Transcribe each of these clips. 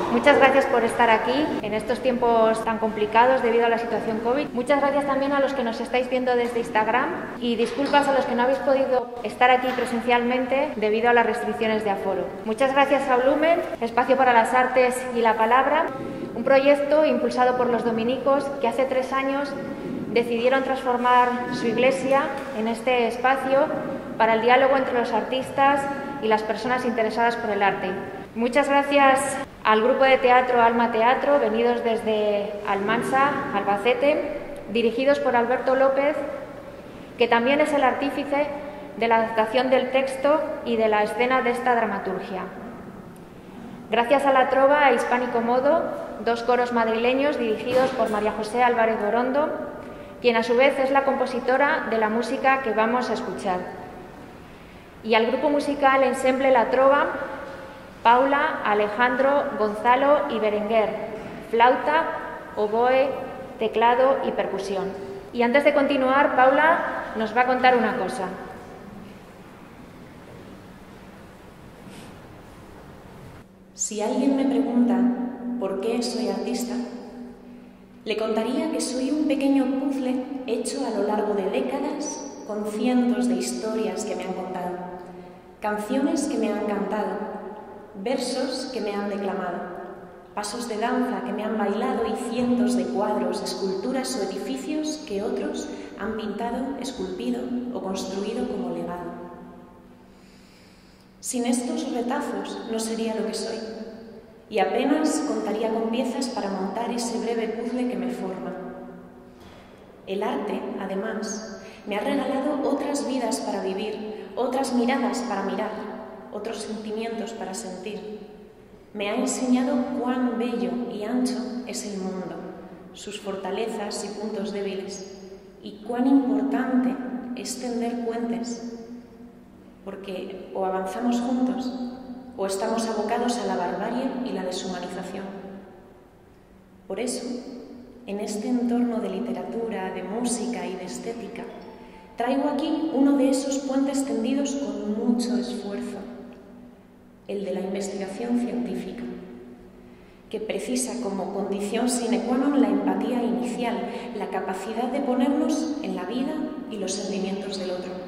Muchas gracias por estar aquí en estos tiempos tan complicados debido a la situación COVID. Muchas gracias también a los que nos estáis viendo desde Instagram y disculpas a los que no habéis podido estar aquí presencialmente debido a las restricciones de aforo. Muchas gracias a Lumen, Espacio para las Artes y la Palabra, un proyecto impulsado por los dominicos que hace 3 años decidieron transformar su iglesia en este espacio para el diálogo entre los artistas y las personas interesadas por el arte. Muchas gracias al grupo de teatro Alma Teatro, venidos desde Almansa, Albacete, dirigidos por Alberto López, que también es el artífice de la adaptación del texto y de la escena de esta dramaturgia. Gracias a la Trova e Hispánico Modo, 2 coros madrileños dirigidos por María José Álvarez Borondo, quien a su vez es la compositora de la música que vamos a escuchar. Y al grupo musical Ensemble La Trova, Paula, Alejandro, Gonzalo y Berenguer, flauta, oboe, teclado y percusión. Y antes de continuar, Paula nos va a contar una cosa. Si alguien me pregunta por qué soy artista, le contaría que soy un pequeño puzzle hecho a lo largo de décadas con cientos de historias que me han contado, canciones que me han cantado, versos que me han declamado, pasos de danza que me han bailado y cientos de cuadros, esculturas o edificios que otros han pintado, esculpido o construido como legado. Sin estos retazos no sería lo que soy y apenas contaría con piezas para montar ese breve puzzle que me forma. El arte, además, me ha regalado otras vidas para vivir, otras miradas para mirar, otros sentimientos para sentir. Me ha enseñado cuán bello y ancho es el mundo, sus fortalezas y puntos débiles, y cuán importante es tender puentes, porque o avanzamos juntos o estamos abocados a la barbarie y la deshumanización. Por eso, en este entorno de literatura, de música y de estética, traigo aquí uno de esos puentes tendidos con mucho esfuerzo, el de la investigación científica, que precisa como condición sine qua non la empatía inicial, la capacidad de ponernos en la vida y los sentimientos del otro.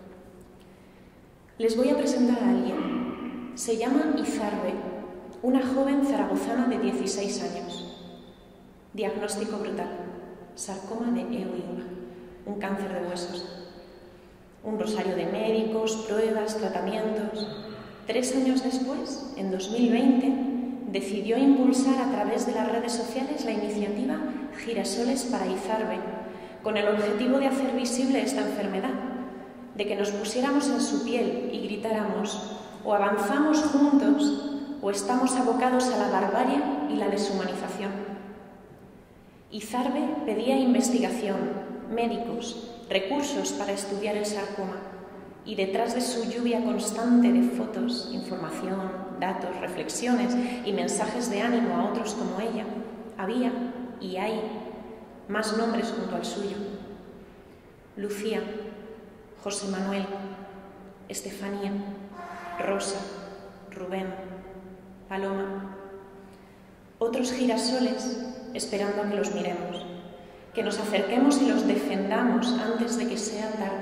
Les voy a presentar a alguien. Se llama Izarbe, una joven zaragozana de 16 años. Diagnóstico brutal, sarcoma de Ewing, un cáncer de huesos. Un rosario de médicos, pruebas, tratamientos. 3 años después, en 2020, decidió impulsar a través de las redes sociales la iniciativa Girasoles para Izarbe, con el objetivo de hacer visible esta enfermedad, de que nos pusiéramos en su piel y gritáramos: o avanzamos juntos o estamos abocados a la barbarie y la deshumanización. Izarbe pedía investigación, médicos, recursos para estudiar el sarcoma, y detrás de su lluvia constante de fotos, información, datos, reflexiones y mensajes de ánimo a otros como ella, había y hay más nombres junto al suyo: Lucía, José Manuel, Estefanía, Rosa, Rubén, Paloma. Otros girasoles esperando a que los miremos, que nos acerquemos y los defendamos antes de que sea tarde.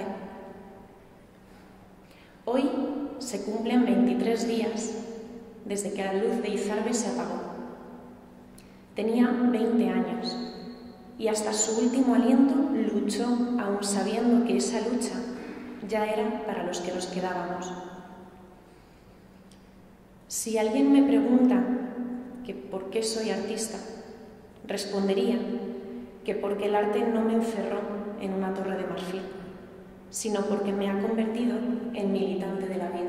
Hoy se cumplen 23 días desde que la luz de Izarbe se apagó. Tenía 20 años y hasta su último aliento luchó, aun sabiendo que esa lucha ya era para los que nos quedábamos. Si alguien me pregunta que por qué soy artista, respondería que porque el arte no me encerró en una torre de marfil, sino porque me ha convertido en militante de la vida.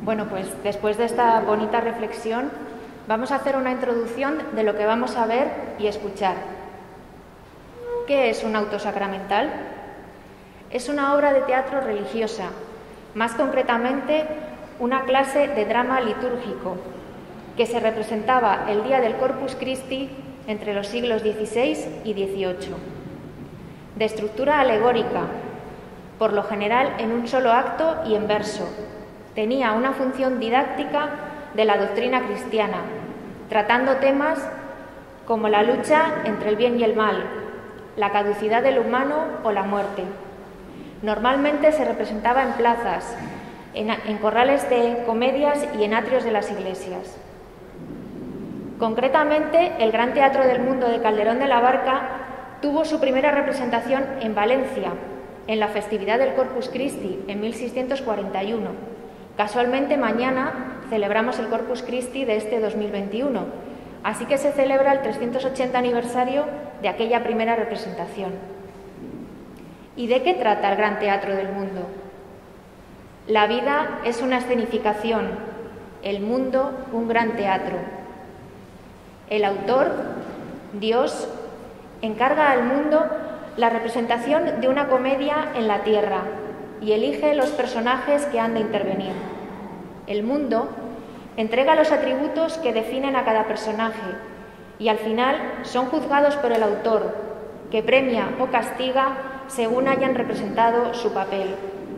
Bueno, pues después de esta bonita reflexión, vamos a hacer una introducción de lo que vamos a ver y escuchar. ¿Qué es un auto sacramental? Es una obra de teatro religiosa, más concretamente una clase de drama litúrgico, que se representaba el día del Corpus Christi entre los siglos XVI y XVIII. De estructura alegórica, por lo general en un solo acto y en verso, tenía una función didáctica de la doctrina cristiana, tratando temas como la lucha entre el bien y el mal, la caducidad del humano o la muerte. Normalmente se representaba en plazas, en corrales de comedias y en atrios de las iglesias. Concretamente, el Gran Teatro del Mundo de Calderón de la Barca tuvo su primera representación en Valencia, en la festividad del Corpus Christi, en 1641. Casualmente, mañana celebramos el Corpus Christi de este 2021, así que se celebra el 380 aniversario de aquella primera representación. ¿Y de qué trata el Gran Teatro del Mundo? La vida es una escenificación, el mundo un gran teatro. El autor, Dios, encarga al mundo la representación de una comedia en la tierra y elige los personajes que han de intervenir. El mundo entrega los atributos que definen a cada personaje y al final son juzgados por el autor, que premia o castiga según hayan representado su papel.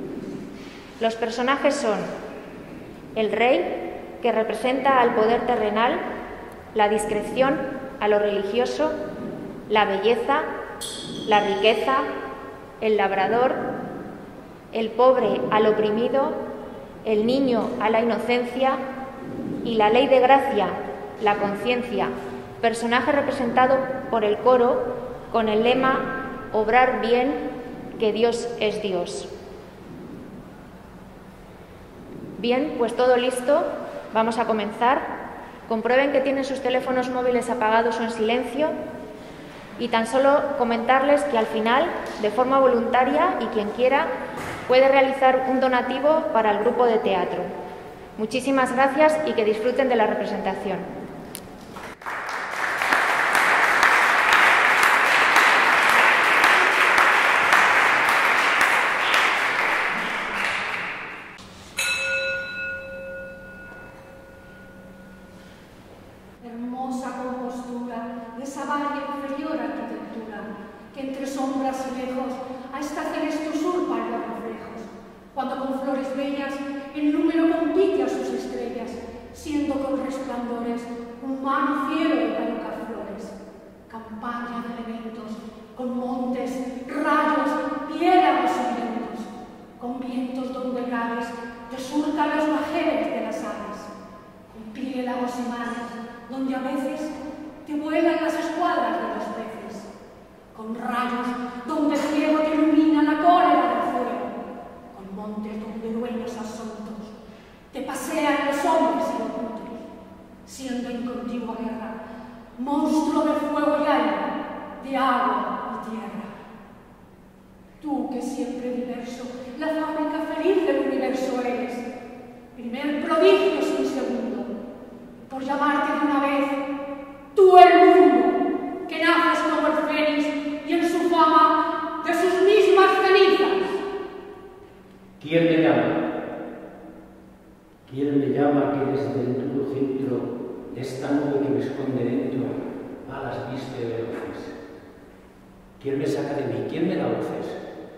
Los personajes son el rey, que representa al poder terrenal, la discreción a lo religioso, la belleza, la riqueza, el labrador, el pobre al oprimido, el niño a la inocencia y la ley de gracia, la conciencia, personaje representado por el coro con el lema «Obrar bien, que Dios es Dios». Bien, pues todo listo, vamos a comenzar. Comprueben que tienen sus teléfonos móviles apagados o en silencio y tan solo comentarles que al final, de forma voluntaria y quien quiera, puede realizar un donativo para el grupo de teatro. Muchísimas gracias y que disfruten de la representación. Hermosa compostura de esa varia inferior arquitectura, que entre sombras y lejos a esta celeste usurpa en los reflejos, cuando con flores bellas el número compite a sus estrellas, siendo con resplandores un mano cielo de caducas flores, campaña de elementos, con montes, rayos, piélagos y vientos, con vientos donde graves te surcan los bajeles de las aves, con piélagos y mares, donde a veces te vuelan las escuadras de los peces, con rayos donde el cielo te ilumina la cólera del fuego, con montes donde dueños asuntos te pasean los hombres y los brutos, siendo en contigua guerra monstruo de fuego y aire, de agua y tierra. Tú que siempre diverso, la fábrica feliz del universo eres, primer prodigio sin segundo, por llamarte de una vez, tú el mundo, que naces como el fénix y en su fama de sus mismas cenizas. ¿Quién me llama? ¿Quién me llama que desde el duro centro de esta nube que me esconde dentro alas viste veloces? ¿Quién me saca de mí? ¿Quién me da voces?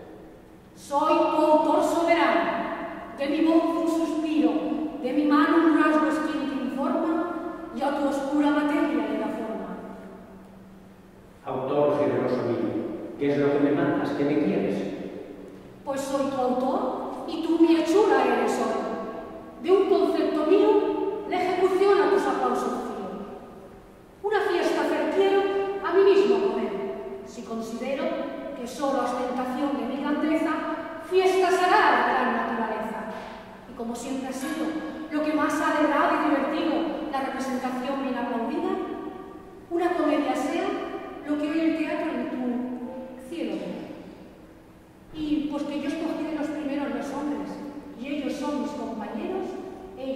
Soy tu autor soberano, de mi voz un suspiro, de mi mano un rasgo escrito informa, y a tu oscura materia le da forma. Autor generoso mío, ¿qué es lo que me mandas? ¿Qué me quieres? Pues soy tu autor y tú mi hechura eres hoy. De un concepto mío, la ejecución a tus aplausos fío. Una fiesta quiero a mí mismo poner, si considero que solo ostentación de mi grandeza fiesta será la gran naturaleza. Y como siempre ha sido lo que más ha alegrado y divertido la representación bien aplaudida, una comedia sea lo que hoy el teatro en tu cielo ve. Y pues que yo escogí de los primeros los hombres y ellos son mis compañeros, he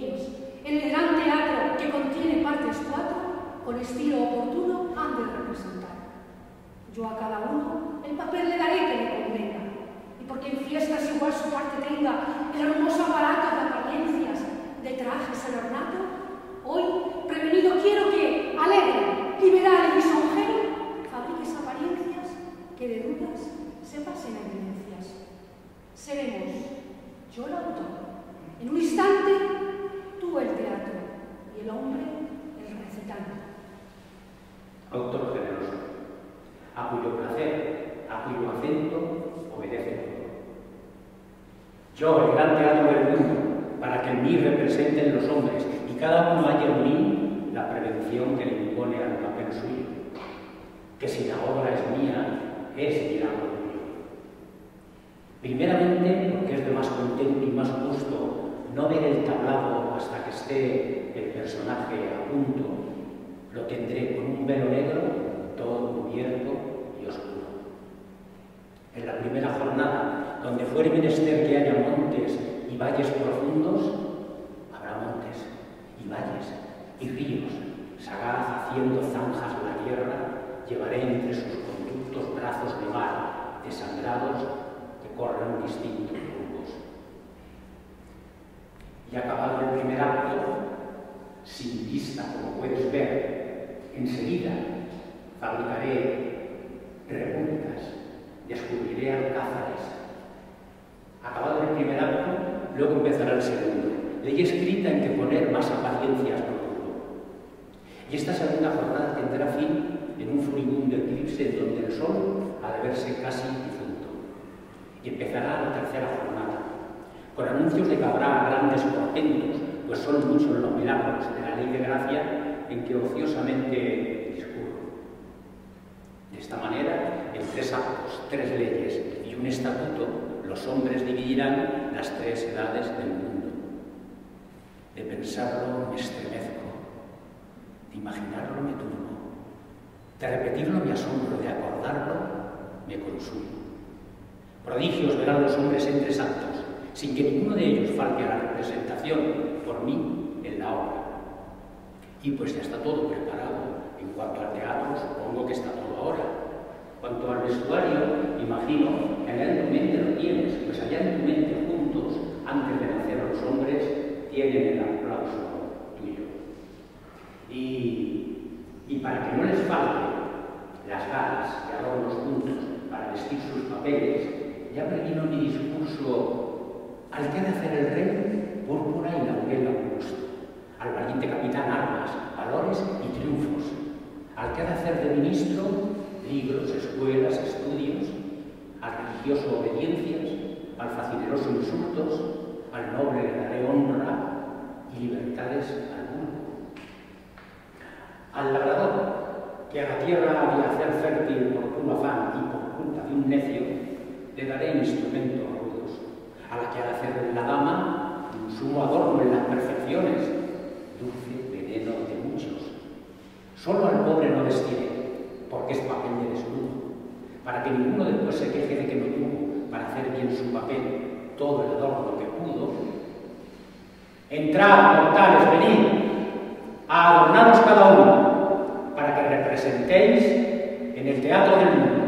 con estilo oportuno, han de representar. Yo a cada uno el papel le daré que le convenga, y porque en fiestas igual su parte tenga el hermoso aparato de apariencias, de trajes el ornato, hoy, prevenido quiero que, alegre, liberal y lisonjero, fabriques apariencias que de dudas se pasen a evidencias. Seremos yo el autor, en un instante tú el teatro y el hombre el recitante. Autor generoso, a cuyo placer, a cuyo acento obedece todo. Yo, el gran teatro del mundo, para que en mí representen los hombres y cada uno haya en mí la prevención que le impone al papel suyo, que si la obra es mía, es mi amo tuyo. Primeramente, porque es de más contento y más gusto no ver el tablado hasta que esté el personaje a punto, lo tendré con un velo negro, todo cubierto y oscuro. En la primera jornada, donde fuere menester que haya montes y valles profundos, habrá montes y valles y ríos, sagaz haciendo zanjas la tierra, llevaré entre sus conductos brazos de mar, desangrados, que corran distintos rumbos. Y acabado el primer acto, sin vista, como puedes ver, enseguida fabricaré repúblicas, descubriré alcázares. Acabado el primer acto, luego empezará el segundo. Ley escrita en que poner más apariencias no pudo. Y esta segunda jornada tendrá fin en un furibundo eclipse en donde el sol ha de verse casi difunto. Y empezará la tercera jornada, con anuncios de que habrá grandes portentos, pues son muchos los milagros de la ley de gracia en que ociosamente discurro. De esta manera, en 3 actos, 3 leyes y un estatuto, los hombres dividirán las 3 edades del mundo. De pensarlo me estremezco, de imaginarlo me turbo, de repetirlo me asombro, de acordarlo me consumo. Prodigios verán los hombres en 3 actos, sin que ninguno de ellos falte a la representación por mí en la obra. Y pues ya está todo preparado. En cuanto al teatro, supongo que está todo ahora. Cuanto al vestuario, imagino que allá en tu mente lo tienes, pues allá en tu mente juntos, antes de nacer los hombres, tienen el aplauso tuyo. Y para que no les falte las galas y adornos juntos para vestir sus papeles, ya previno mi discurso al que ha de hacer el rey, púrpura y laurel augusto, al valiente capitán armas, valores y triunfos, al que ha de hacer de ministro libros, escuelas, estudios, al religioso obediencias, al facineroso insultos, al noble le daré honra y libertades al vulgo. Al labrador, que a la tierra ha de hacer fértil por puro afán y por culpa de un necio, le daré instrumentos rudos. A la que ha de hacer la dama, un sumo adorno en las perfecciones, dulce veneno de muchos. Solo al pobre no destiré, porque es papel de desnudo, para que ninguno después se queje de que no tuvo, para hacer bien su papel, todo el adorno que pudo. Entrad, mortales, venid, a adornaros cada uno, para que representéis en el teatro del mundo.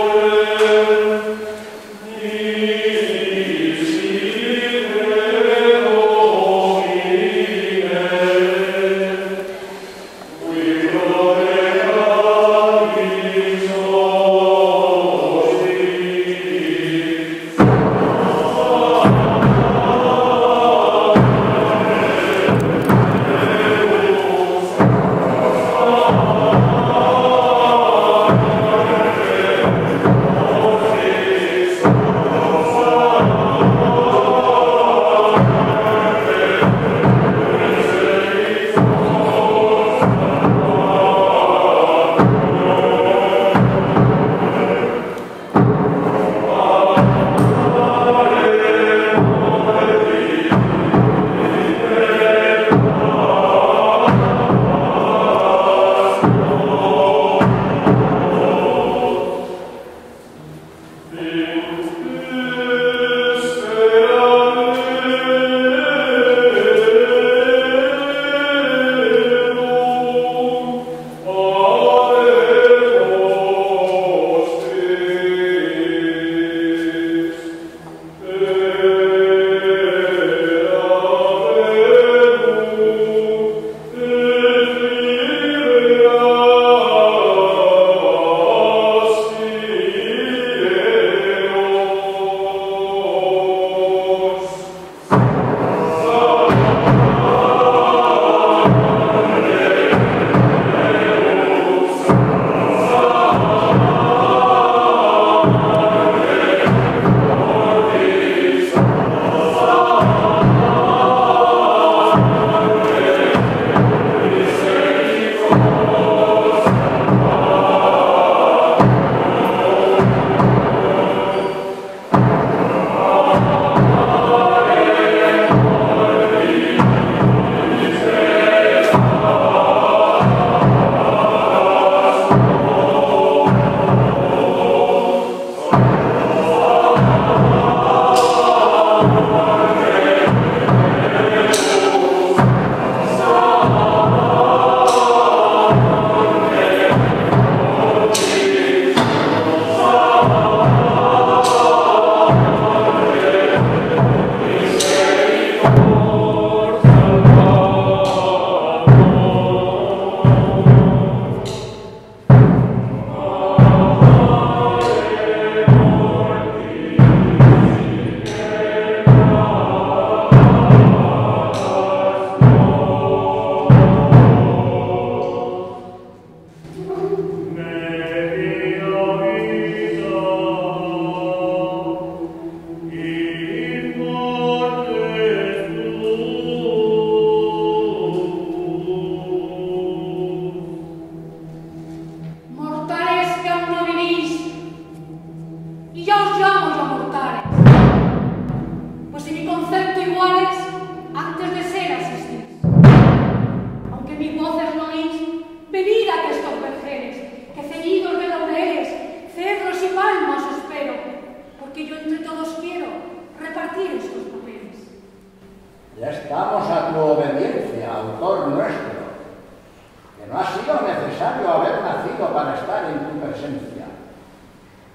Yeah.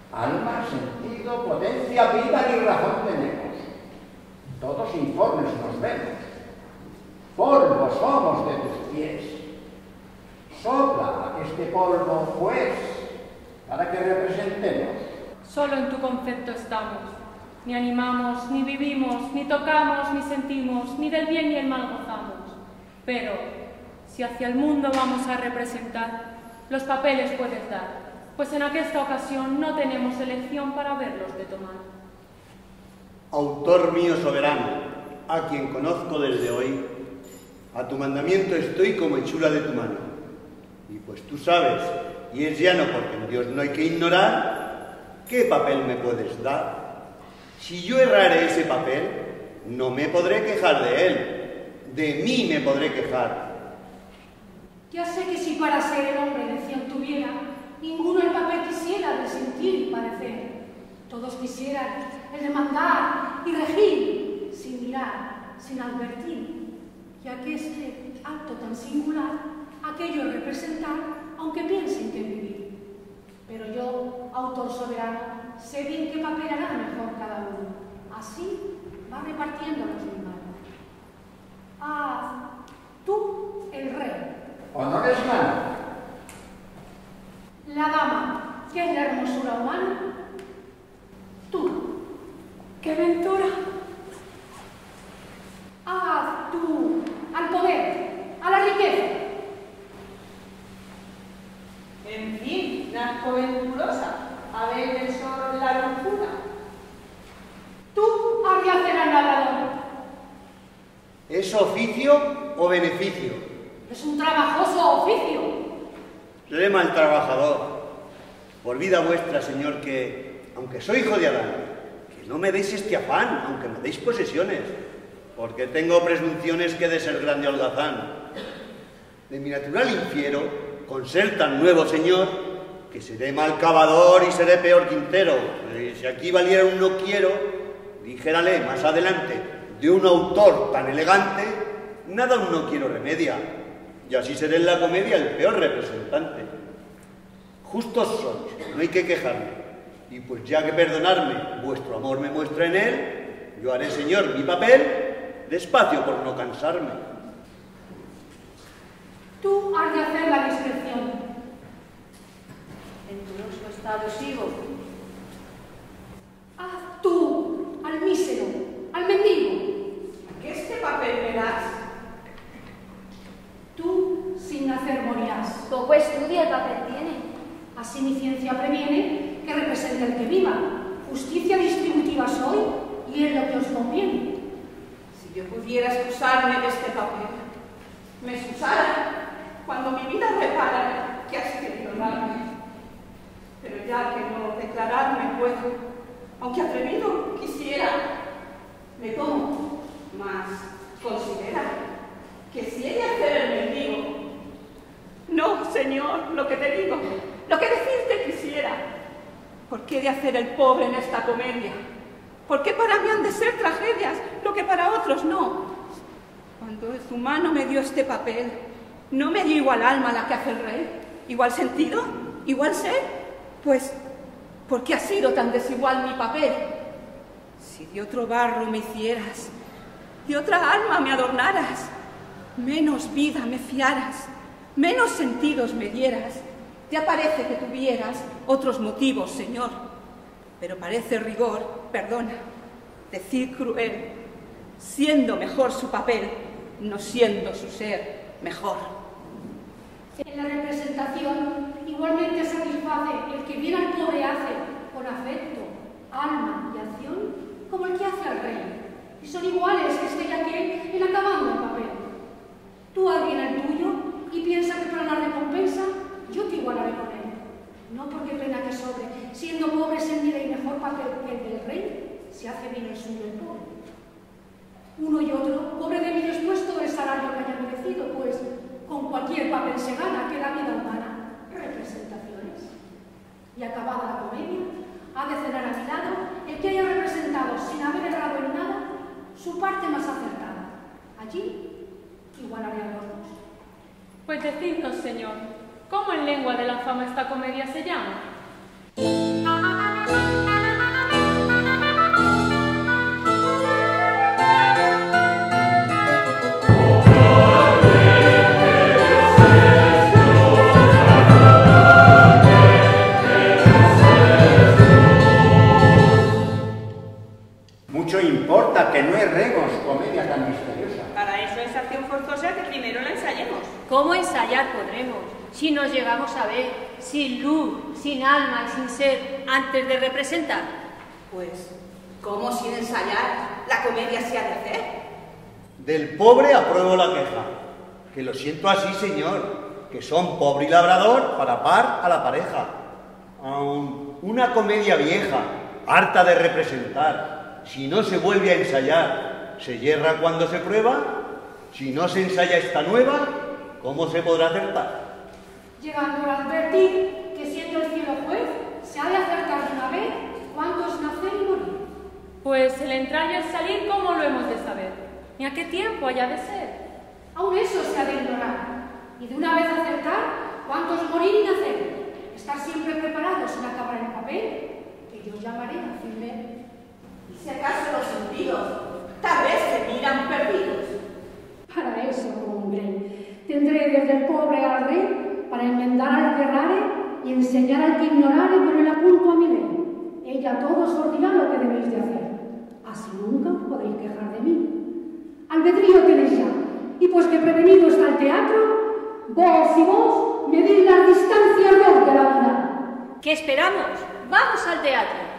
Alma, sentido, potencia, vida y razón tenemos. Todos informes nos vemos. Polvo somos de tus pies. Sopla este polvo, pues, para que representemos. Solo en tu concepto estamos. Ni animamos, ni vivimos, ni tocamos, ni sentimos, ni del bien ni el mal gozamos. Pero, si hacia el mundo vamos a representar, los papeles puedes dar, pues en aquesta ocasión no tenemos elección para verlos de tomar. Autor mío soberano, a quien conozco desde hoy, a tu mandamiento estoy como hechura de tu mano. Y pues tú sabes, y es llano porque en Dios no hay que ignorar, ¿qué papel me puedes dar? Si yo errare ese papel, no me podré quejar de él, de mí me podré quejar. Ya sé que si para ser el hombre elección tuviera, ninguno el papel quisiera de sentir y parecer. Todos quisieran el de mandar y regir, sin mirar, sin advertir, ya que este acto tan singular, aquello es representar, aunque piensen que vivir. Pero yo, autor soberano, sé bien qué papel hará mejor cada uno. Así va repartiéndolos mi mano. Haz tú el rey. Honores mano. La dama, que es la hermosura humana. Tú. ¡Qué ventura! Haz tú al poder, a la riqueza. En fin, nazco venturosa, a ver el sol la locura. Tú has de hacer al labrador. ¿Es oficio o beneficio? Es un trabajoso oficio. Seré mal trabajador. Por vida vuestra, Señor, que, aunque soy hijo de Adán, que no me deis este afán, aunque me deis posesiones, porque tengo presunciones que de ser grande holgazán. De mi natural infiero, con ser tan nuevo, Señor, que seré mal cavador y seré peor quintero. Si aquí valiera un no quiero, dijérale más adelante, de un autor tan elegante, nada un no quiero remedia, y así seré en la comedia el peor representante. Justos sois, no hay que quejarme, y pues ya que perdonarme vuestro amor me muestra en él, yo haré, Señor, mi papel, despacio por no cansarme. Tú has de hacer la discreción. Venturoso estado sigo. Haz tú al mísero, al mendigo. ¿Qué este papel me das? Tú sin nacer morirás. Poco estudio el papel tiene. Así mi ciencia previene que represente el que viva. Justicia distributiva soy y es lo que os conviene. Si yo pudiera excusarme de este papel, me excusara cuando mi vida repara que has querido darme. Pero ya que no declararme puedo, aunque atrevido quisiera, me tomo, mas considera que si he de hacer el mendigo, no, Señor, lo que te digo, lo que decirte quisiera, ¿por qué he de hacer el pobre en esta comedia? ¿Por qué para mí han de ser tragedias lo que para otros no? Cuando el humano me dio este papel, no me dio igual alma la que hace el rey, igual sentido, igual ser, pues, ¿por qué ha sido tan desigual mi papel? Si de otro barro me hicieras, de otra alma me adornaras, menos vida me fiaras, menos sentidos me dieras, ya parece que tuvieras otros motivos, Señor, pero parece rigor, perdona, decir cruel, siendo mejor su papel, no siendo su ser mejor. En la representación igualmente satisface el que bien al pobre hace con afecto, alma y acción, como el que hace al rey. Y son iguales este y aquel en acabando el papel. Tú haz bien el tuyo y piensa que para la recompensa yo te igualaré con él. No porque pena que sobre, siendo pobre se mide y mejor papel que el del rey, se hace bien el suyo el pobre. Uno y otro, pobre de mí después todo el salario que haya merecido, pues con cualquier papel se gana que la vida humana, representaciones. Y acabada la comedia, ha de cenar a mi lado el que haya representado sin haber errado en nada su parte más acertada. Allí igualaré a los dos. Pues decidnos, Señor, ¿cómo en lengua de la fama esta comedia se llama? ¿Cómo ensayar podremos si nos llegamos a ver sin luz, sin alma y sin ser antes de representar? Pues, ¿cómo sin ensayar la comedia se ha de hacer? Del pobre apruebo la queja, que lo siento así, señor, que son pobre y labrador para par a la pareja. Aun una comedia vieja, harta de representar, si no se vuelve a ensayar, ¿se yerra cuando se prueba? Si no se ensaya esta nueva, ¿cómo se podrá acertar? Llegando a advertir que siendo el cielo juez, se ha de acertar de una vez cuántos nacer y morir. Pues el entrar y el salir, ¿cómo lo hemos de saber? ¿Ni a qué tiempo haya de ser? Aún eso se ha de ignorar, y de una vez acertar cuántos morir y nacer. Estar siempre preparados sin acabar el papel, que yo llamaré a fin de... ¿Y si acaso los sentidos tal vez se miran perdidos? Para eso, hombre, tendré desde el pobre al rey para enmendar al que errare y enseñar al que ignorare con el apunto a mi ley. Ella a todos os dirá lo que debéis de hacer. Así nunca podéis quejar de mí. Albedrío tenéis ya, y pues que prevenido está el teatro, vos medid las distancias de la vida. ¿Qué esperamos? ¡Vamos al teatro!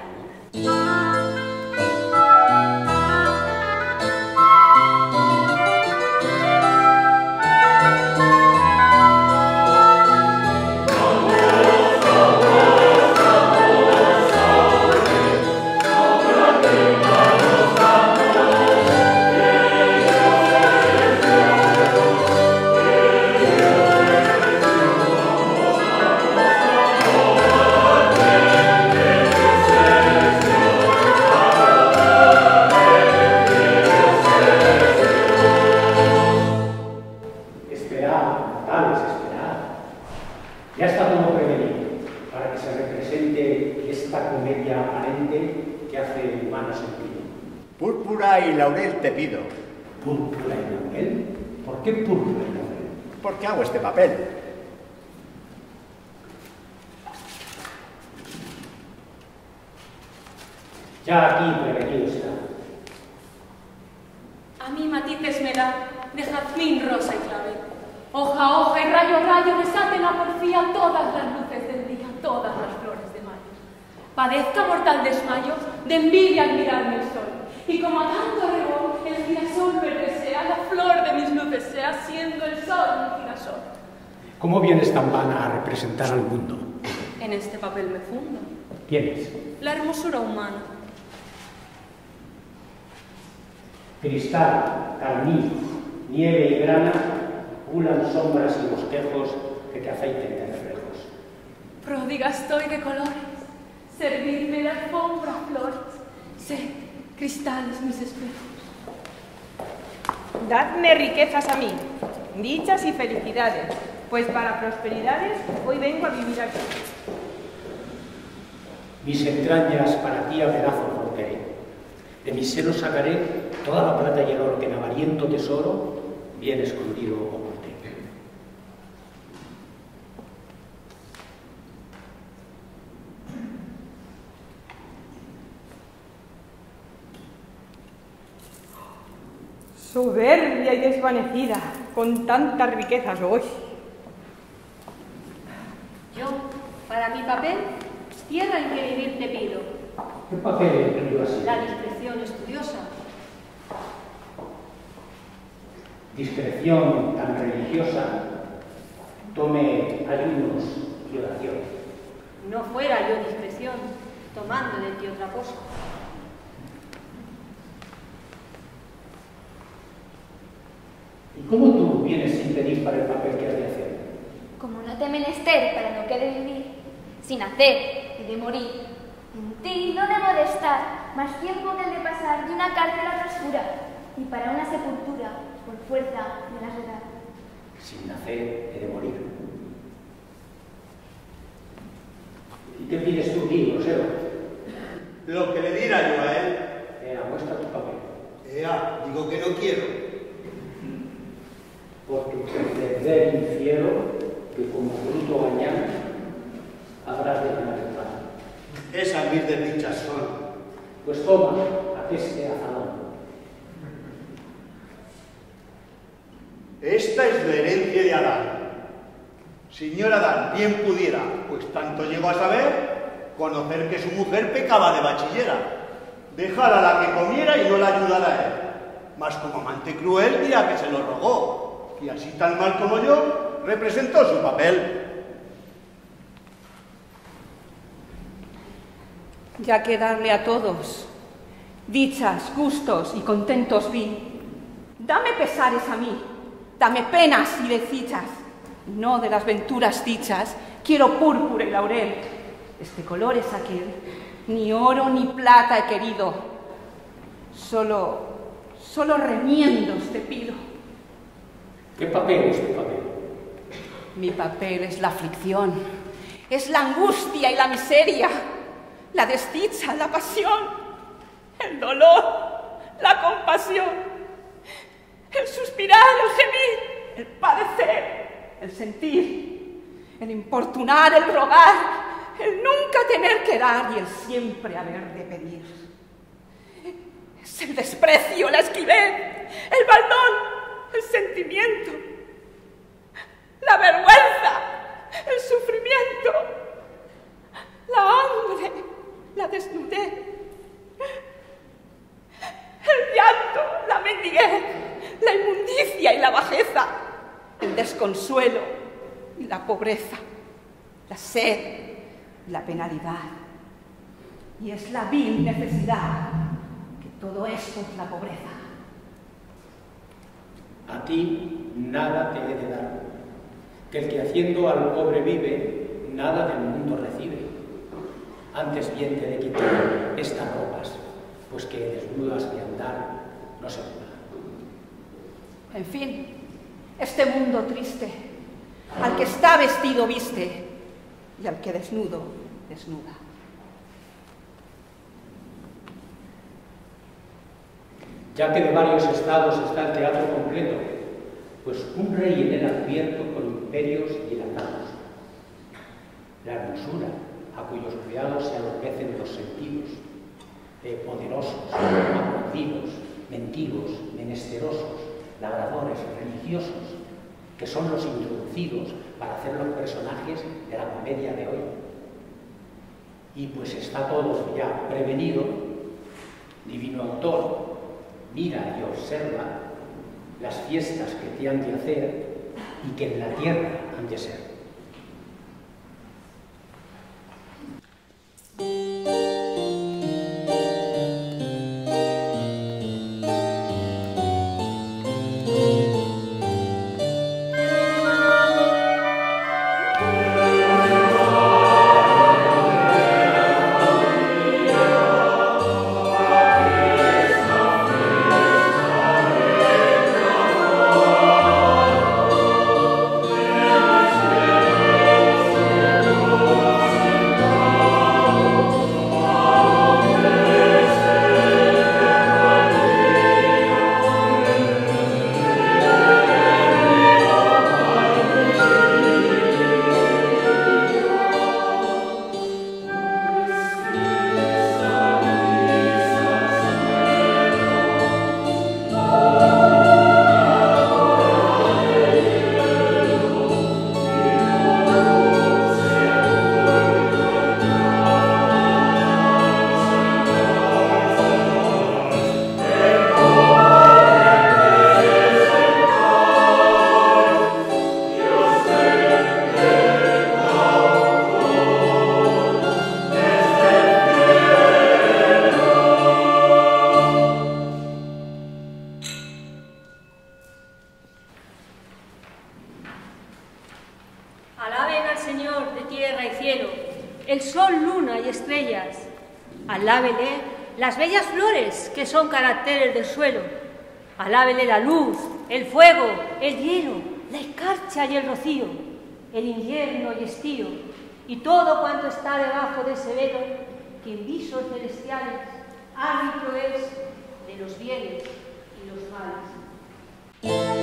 Púrpura y laurel te pido. ¿Púrpura y laurel? ¿Por qué púrpura y laurel? Porque hago este papel. Ya aquí prevenido está. A mí matices me da de jazmín, rosa y clavel. Hoja, hoja y rayo, rayo, desaten a porfía todas las luces del día, todas las flores de mayo. Padezca mortal desmayo de envidia al mirarme el sol. Y como a tanto rebón, el girasol verde sea, la flor de mis luces sea, siendo el sol mi girasol. ¿Cómo vienes tan vana a representar al mundo? En este papel me fundo. ¿Quién es? La hermosura humana. Cristal, carmín, nieve y grana pulan sombras y bosquejos que te aceiten de reflejos. Pródiga estoy de colores, servidme de alfombra flores, sé, cristales mis espejos. Dadme riquezas a mí, dichas y felicidades, pues para prosperidades hoy vengo a vivir aquí. Mis entrañas para ti a pedazos romperé. De mis senos sacaré toda la plata y el oro que en avariento tesoro bien escondido oculté. Soberbia y desvanecida, con tantas riquezas hoy. Yo, para mi papel, tierra en que vivir te pido. ¿Qué papel he tenido así? La discreción estudiosa. Discreción tan religiosa, tome ayunos y oración. No fuera yo discreción, tomando de ti otra cosa. ¿Y cómo tú vienes sin pedir para el papel que has de hacer? Como no te menester para lo que he de vivir, sin hacer y de morir, en ti no debo de estar más tiempo que el de pasar de una cárcel a otra oscura, y para una sepultura, por fuerza de la soledad. Sin nacer he de morir. ¿Y qué pides tú, tío, grosero? Lo que le diera yo a él. Muestra tu papel. Digo que no quiero. Porque perder el cielo, que como fruto mañana habrás de ganar el pan. Esas mis desdichas son. Pues toma, aqueste azadón. Esta es la herencia de Adán. Señor Adán, bien pudiera, pues tanto llegó a saber, conocer que su mujer pecaba de bachillera, dejar a la que comiera y no la ayudara a él. Mas como amante cruel dirá que se lo rogó, y así tan mal como yo, representó su papel. Ya que darle a todos dichas, gustos y contentos vi, dame pesares a mí, dame penas y desdichas. No de las venturas dichas, quiero púrpura y laurel. Este color es aquel, ni oro ni plata he querido. Solo remiendos te pido. ¿Qué papel es tu papel? Mi papel es la aflicción, es la angustia y la miseria, la desdicha, la pasión, el dolor, la compasión, el suspirar, el gemir, el padecer, el sentir, el importunar, el rogar, el nunca tener que dar y el siempre haber de pedir. Es el desprecio, la esquivez, el baldón, el sentimiento, la vergüenza, el sufrimiento, la hambre, la desnudez, el llanto, la mendiguez, la inmundicia y la bajeza, el desconsuelo y la pobreza, la sed y la penalidad. Y es la vil necesidad, que todo esto es la pobreza. A ti nada te he de dar, que el que haciendo al pobre vive, nada del mundo recibe. Antes bien te he de quitar estas ropas, pues que desnudas de andar no se puede. En fin, este mundo triste, al que está vestido viste, y al que desnudo desnuda. Ya que de varios estados está el teatro completo, pues un rey en él advierto con imperios dilatados. La hermosura, a cuyos criados se adormecen los sentidos, poderosos, abordidos, mendigos, menesterosos, labradores, religiosos, que son los introducidos para hacer los personajes de la comedia de hoy. Y pues está todo ya prevenido, divino autor, mira y observa las fiestas que te han de hacer y que en la tierra han de ser. Alábele las bellas flores que son caracteres del suelo. Alábele la luz, el fuego, el hielo, la escarcha y el rocío, el invierno y estío, y todo cuanto está debajo de ese velo que en visos celestiales árbitro es de los bienes y los males.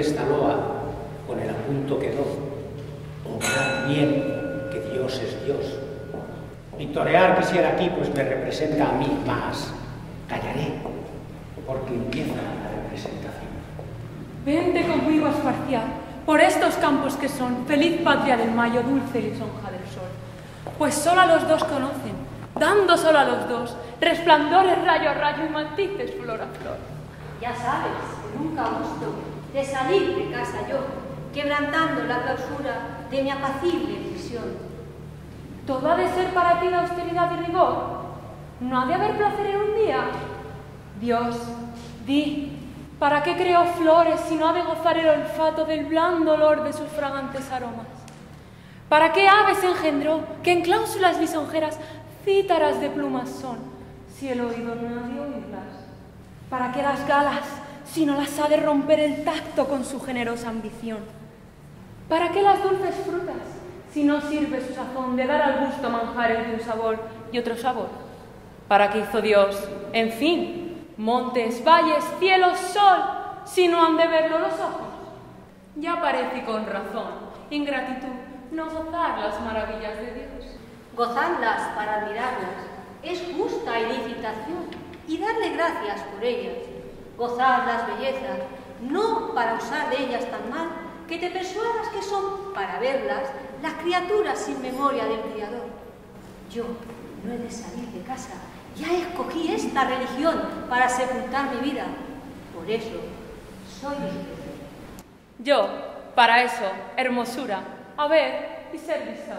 esta loa con el apunto que do. Obrar bien, que Dios es Dios. Victorear quisiera aquí, pues me representa a mí más. Callaré, porque empieza la representación. Vente conmigo a esparciar por estos campos que son feliz patria del mayo, dulce lisonja del sol. Pues solo a los dos conocen, dando solo a los dos, resplandores rayo a rayo y matices flor a flor. Ya sabes que nunca gusto de salir de casa yo, quebrantando la clausura de mi apacible prisión. ¿Todo ha de ser para ti de austeridad y rigor? ¿No ha de haber placer en un día? Dios, di, ¿para qué creó flores si no ha de gozar el olfato del blando olor de sus fragantes aromas? ¿Para qué aves engendró que en cláusulas lisonjeras cítaras de plumas son, si el oído no ha de oírlas? ¿Para qué las galas si no las ha de romper el tacto con su generosa ambición? ¿Para qué las dulces frutas si no sirve su sazón de dar al gusto manjares de un sabor y otro sabor? ¿Para qué hizo Dios, en fin, montes, valles, cielos, sol, si no han de verlo los ojos? Ya parece con razón, ingratitud, no gozar las maravillas de Dios. Gozarlas para admirarlas es justa y licitación, y darle gracias por ellas. Gozar las bellezas, no para usar de ellas tan mal, que te persuadas que son, para verlas, las criaturas sin memoria del Criador. Yo no he de salir de casa, ya escogí esta religión para sepultar mi vida. Por eso, soy libre. Yo, para eso, hermosura, a ver y ser vista.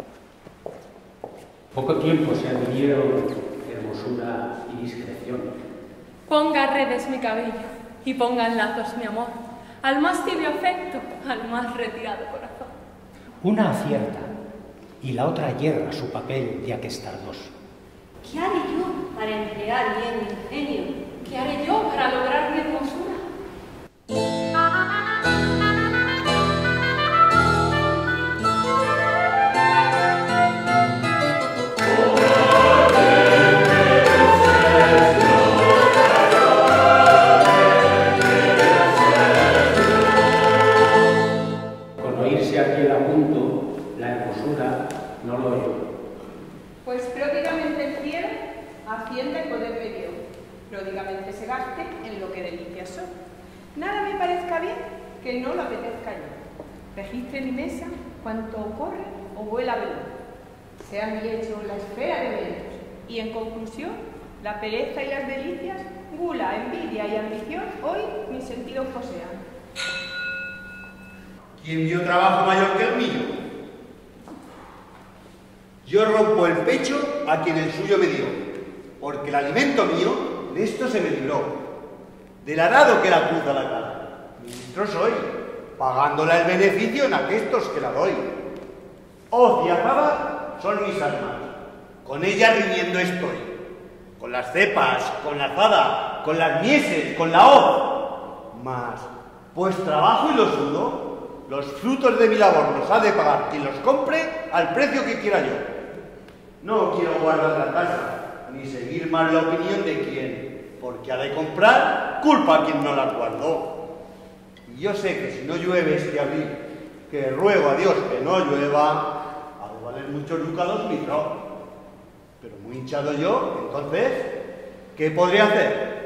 Poco tiempo se advirieron hermosura y discreción. Ponga redes mi cabello y ponga en lazos mi amor, al más tibio afecto, al más retirado corazón. Una acierta y la otra yerra su papel de aquestar dos. ¿Qué haré yo para emplear bien mi ingenio? ¿Qué haré yo para lograr mi hermosura? Con oírse aquí el apunto, la hermosura no lo oyó. Pues pródigamente el cielo hacienda y poder me dio, pródigamente se gaste en lo que delicias son. Nada me parezca bien que no lo apetezca yo. Registre mi mesa cuanto corre o vuela veloz. Sea mi hecho la esfera de vientos, y en conclusión, la pereza y las delicias, gula, envidia y ambición, hoy mis sentidos posean. ¿Quién vio trabajo mayor que el mío? Yo rompo el pecho a quien el suyo me dio, porque el alimento mío de esto se me libró. Del arado que la cruza la cara, ministro soy, pagándola el beneficio en aquestos que la doy. Hoz y azada son mis armas, con ellas riñendo estoy, con las cepas, con la azada, con las mieses, con la hoz. Mas, pues trabajo y lo sudo, los frutos de mi labor los ha de pagar quien los compre al precio que quiera yo. No quiero guardar la casa, ni seguir más la opinión de quien, porque ha de comprar, culpa a quien no la guardó. Y yo sé que si no llueve este abril, que ruego a Dios que no llueva, ha de valer muchos ducados mi trabajo. Pero muy hinchado yo, entonces, ¿qué podría hacer?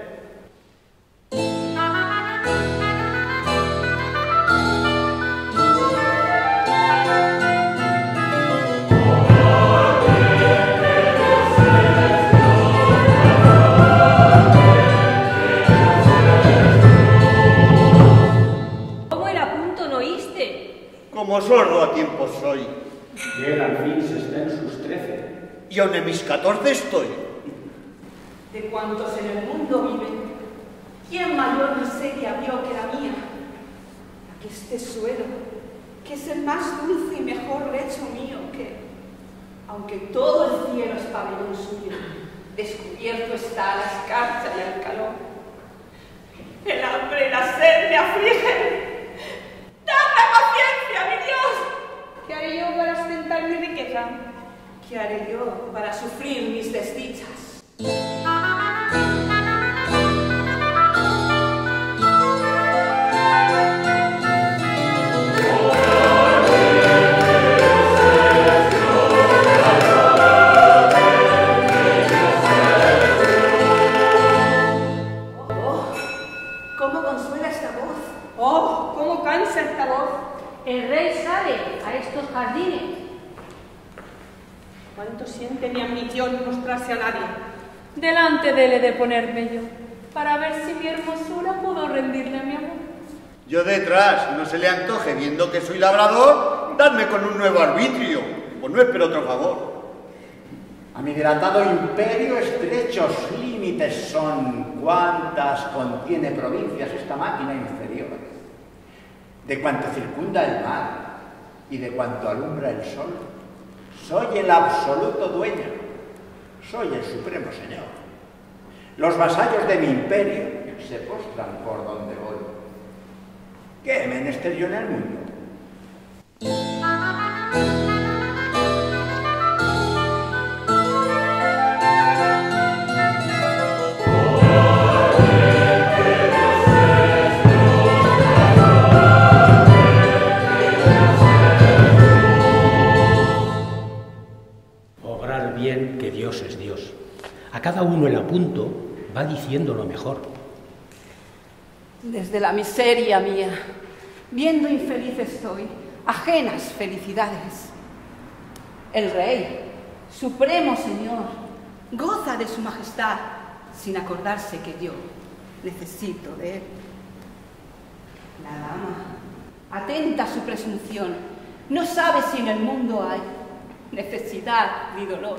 Como sordo a tiempo soy. Y él al fin se está en sus 13. Y aun en mis 14 estoy. De cuantos en el mundo viven, ¿quién mayor miseria vio que la mía? La que este suelo, que es el más dulce y mejor lecho mío, que, aunque todo el cielo es pabellón suyo, descubierto está la escarcha y el calor. El hambre y la sed me afligen. ¡Dame paciencia, mi Dios! ¿Qué haré yo para ostentar mi riqueza? ¿Qué haré yo para sufrir mis desdichas? inserta voz. El rey sale a estos jardines. ¿Cuánto siente mi ambición mostrarse a nadie? Delante de él he de ponerme yo, para ver si mi hermosura puedo rendirle a mi amor. Yo detrás, no se le antoje, viendo que soy labrador, dadme con un nuevo arbitrio, pues no espero otro favor. A mi dilatado imperio estrechos límites son, cuántas contiene provincias esta máquina inferior, de cuanto circunda el mar y de cuanto alumbra el sol. Soy el absoluto dueño, soy el supremo señor. Los vasallos de mi imperio se postran por donde voy. ¿Qué menester yo en el mundo? Obrar bien, que Dios es Dios. A cada uno el apunto va diciendo lo mejor. Desde la miseria mía, viendo infeliz estoy, ajenas felicidades. El Rey, Supremo Señor, goza de su majestad, sin acordarse que yo necesito de él. La dama, atenta a su presunción, no sabe si en el mundo hay necesidad ni dolor.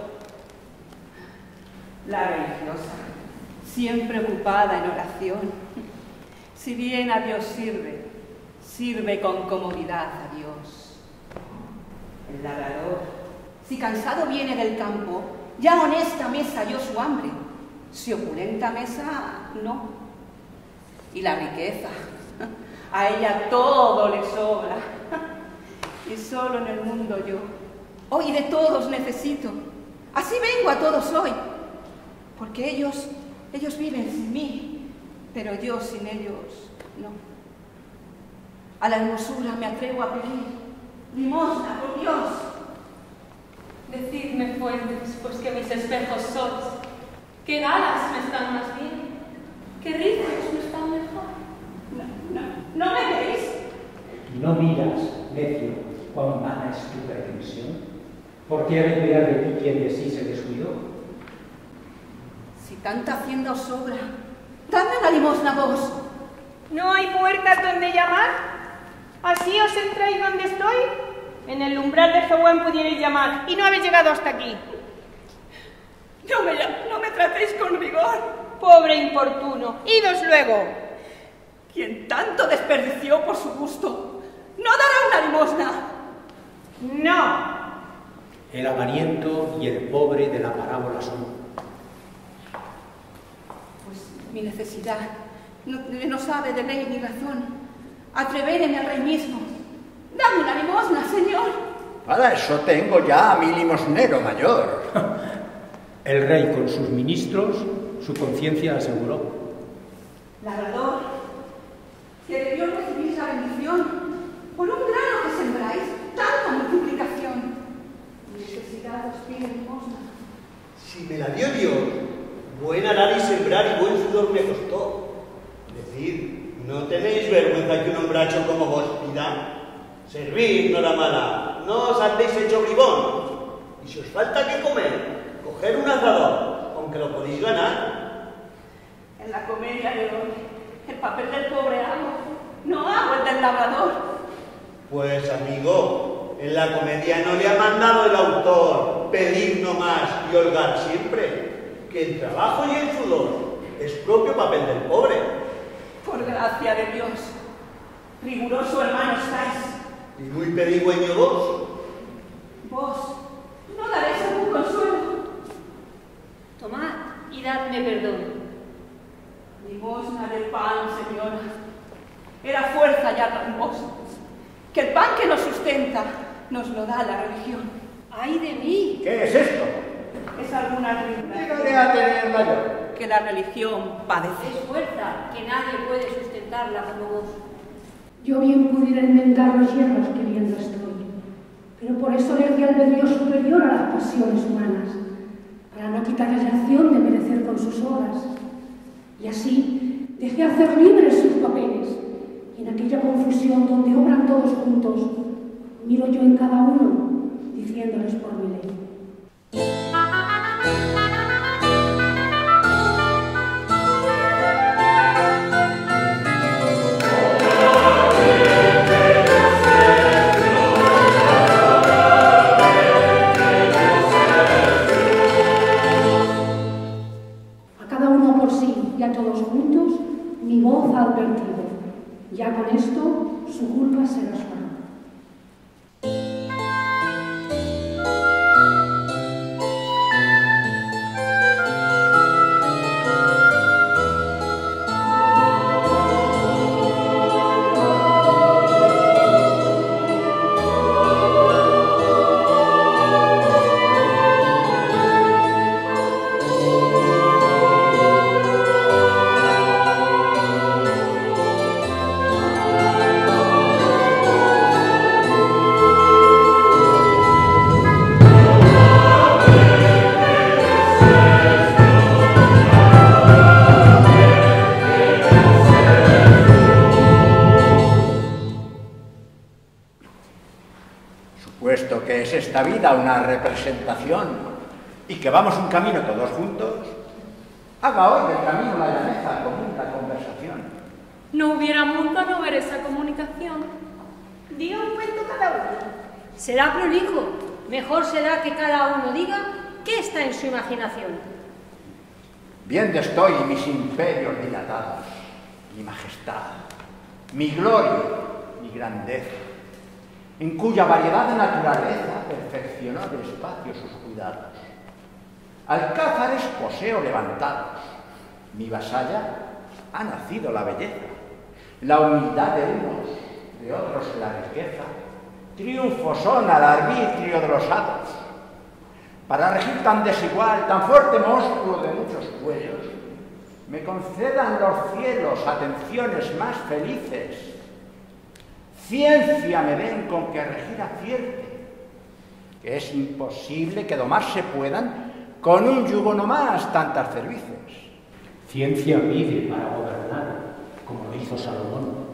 La religiosa, siempre ocupada en oración, si bien a Dios sirve, sirve con comodidad a Dios. El labrador, si cansado viene del campo, ya honesta mesa halló su hambre, si opulenta mesa, no. Y la riqueza, a ella todo le sobra, y solo en el mundo yo, hoy de todos necesito, así vengo a todos hoy, porque ellos viven sin mí, pero yo sin ellos no. A la hermosura me atrevo a pedir limosna, por Dios. Decidme, fuentes, pues que mis espejos sois, que galas me están más bien, que rizos me están mejor. ¿No me veis? ¿No miras, necio, cuán vana es tu pretensión? ¿Por qué ha de cuidar de ti quien de sí se descuidó? Si tanta hacienda os sobra, dadme una limosna vos. ¿No hay puertas donde llamar? ¿Así os entráis donde estoy? En el umbral de Zahuán pudierais llamar, y no habéis llegado hasta aquí. No me tratéis con rigor. Pobre importuno, idos luego. Quien tanto desperdició por su gusto, ¿no dará una limosna? No. El avariento y el pobre de la parábola son. Pues mi necesidad no sabe de ley ni razón. Atrevérenme al rey mismo. Dame una limosna, señor. Para eso tengo ya a mi limosnero mayor. El rey con sus ministros su conciencia aseguró. Labrador, que debió recibir la bendición por un grano que sembráis, tanta multiplicación. Mi necesidad os pide limosna. Si me la dio Dios, buen arar y sembrar y buen sudor me costó. Decid, ¿no tenéis vergüenza que un hombracho como vos pida? Servid, no la mala, no os andéis hecho bribón. Y si os falta que comer, coger un asador, aunque lo podéis ganar. En la comedia de hoy, el papel del pobre amo, no hago el del labrador. Pues, amigo, en la comedia no le ha mandado el autor pedir no más y holgar siempre, que el trabajo y el sudor es propio papel del pobre. Por gracia de Dios, riguroso hermano estáis. Y muy pedigüeño vos. Vos no daréis algún consuelo. Tomad y dadme perdón. Limosna de pan, señora. Era fuerza ya hermosa. Que el pan que nos sustenta nos lo da la religión. ¡Ay de mí! ¿Qué es esto? Es alguna tribuna. Llegaré a tener mayor. Que la religión padece. Es fuerza que nadie puede sustentarla como vos. Yo bien pudiera enmendar los hierros que viendo estoy, pero por eso le di albedrío superior a las pasiones humanas, para no quitarles la acción de merecer con sus obras. Y así dejé hacer libres sus papeles, y En aquella confusión donde obran todos juntos, miro yo en cada uno, diciéndoles por mi ley. A cada uno por sí y a todos juntos, mi voz ha advertido. Ya con esto, su culpa será su mano. Puesto que es esta vida una representación y que vamos un camino todos juntos, haga hoy del camino la llaneza común la conversación. No hubiera mundo no ver esa comunicación. Diga un cuento cada uno. Será prolijo. Mejor será que cada uno diga qué está en su imaginación. Viendo estoy mis imperios dilatados, mi majestad, mi gloria, mi grandeza, en cuya variedad de naturaleza perfeccionó el espacio sus cuidados. Alcázares poseo levantados, mi vasalla ha nacido la belleza, la humildad de unos, de otros la riqueza, triunfos son al arbitrio de los hados. Para regir tan desigual, tan fuerte monstruo de muchos cuellos, me concedan los cielos atenciones más felices. Ciencia me den con que regir acierte, que es imposible que domarse puedan con un yugo no más tantas cervices. Ciencia pide para gobernar, como lo hizo Salomón.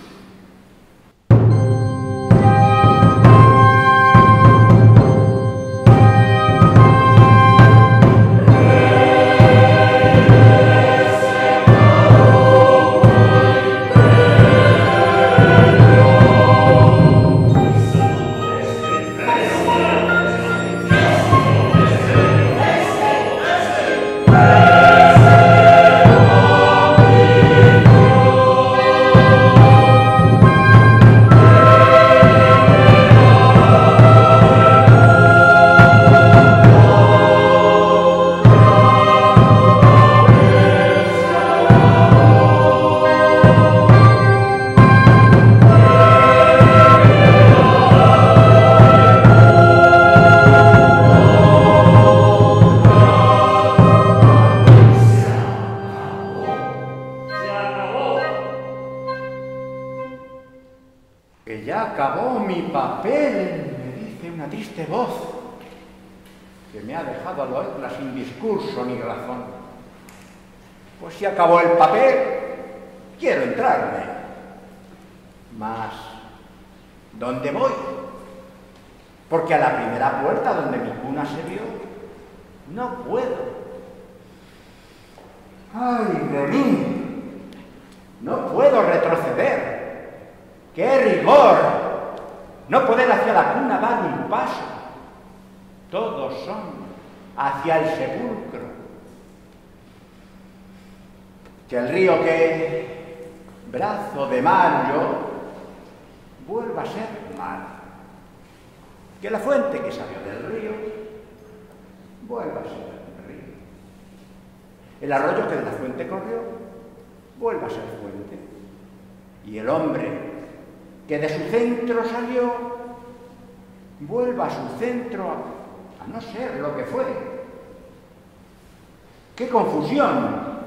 Que ya acabó mi papel, me dice una triste voz, que me ha dejado al oírla sin discurso ni razón. Pues si acabó el papel, quiero entrarme. Mas, ¿dónde voy? Porque a la primera puerta donde mi cuna se vio, no puedo. ¡Ay de mí! No puedo retroceder. ¡Qué rigor! No poder hacia la cuna dar un paso. Todos son hacia el sepulcro. Que el río que brazo de mar yo vuelva a ser mar. Que la fuente que salió del río vuelva a ser río. El arroyo que de la fuente corrió vuelva a ser fuente. Y el hombre que de su centro salió, vuelva a su centro a no ser lo que fue. ¡Qué confusión!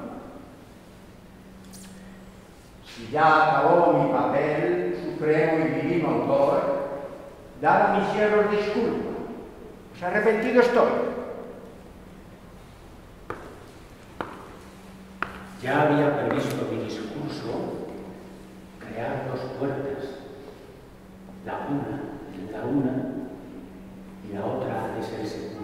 Si ya acabó mi papel, supremo y divino autor, dad a mis siervos disculpa, pues arrepentido estoy. Ya había previsto mi discurso, crear dos puertas, la una y la otra ha de ser sepulcro.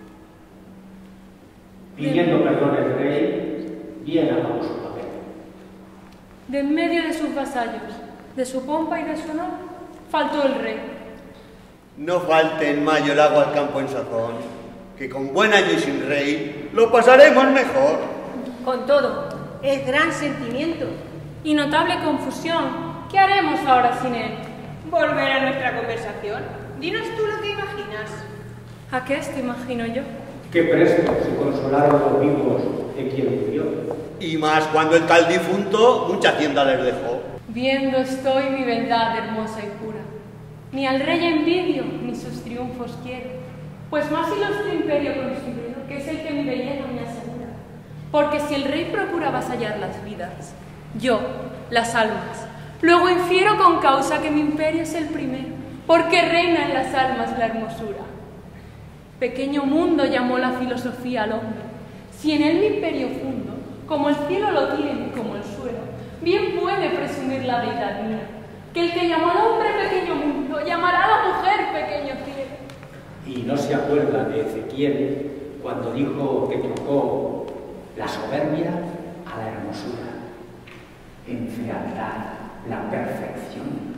Pidiendo perdón el rey, bien acabó su papel. De en medio de sus vasallos, de su pompa y de su honor, faltó el rey. No falte en mayo el agua al campo en sazón, que con buen año y sin rey lo pasaremos mejor. Con todo, es gran sentimiento y notable confusión. ¿Qué haremos ahora sin él? Volver a nuestra conversación. Dinos tú lo que imaginas. ¿A qué te imagino yo? Que presto se consolaron los vivos de quien murió. Y más cuando el tal difunto mucha hacienda les dejó. Viendo estoy mi verdad hermosa y pura. Ni al rey envidio, ni sus triunfos quiero. Pues más ilustre imperio construido, que es el que mi belleza me asegura. Porque si el rey procura avasallar las vidas, yo, las almas, luego infiero con causa que mi imperio es el primero, porque reina en las almas la hermosura. Pequeño mundo llamó la filosofía al hombre. Si en él mi imperio fundo, como el cielo lo tiene y como el suelo, bien puede presumir la deidad mía, que el que llamó al hombre pequeño mundo, llamará a la mujer pequeño cielo. Y no se acuerda de Ezequiel cuando dijo que trocó la soberbia a la hermosura, en fealdad la perfección.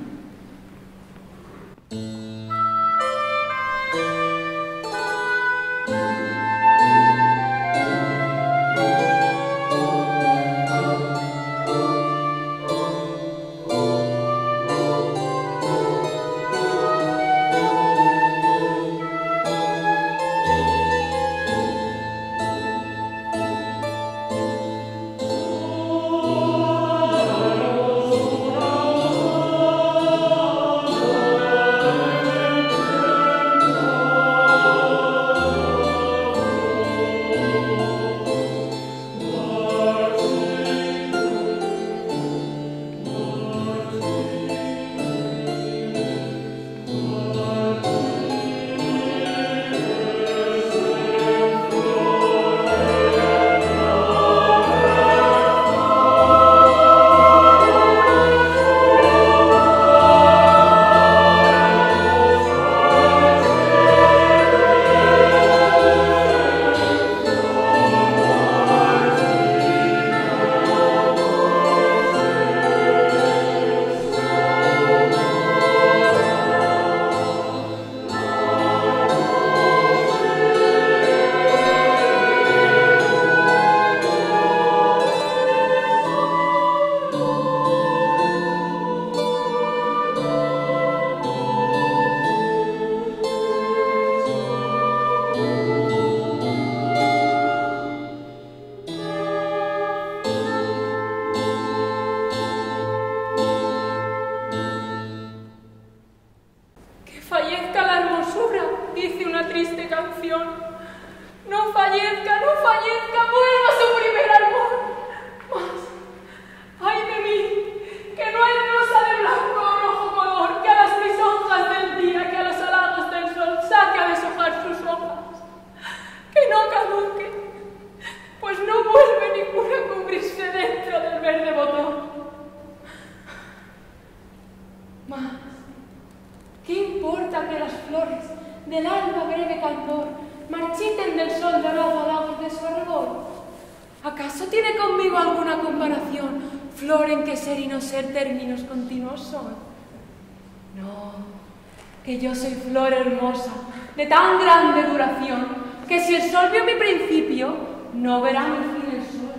Que yo soy flor hermosa, de tan grande duración, que si el sol vio mi principio, no verá mi fin el sol.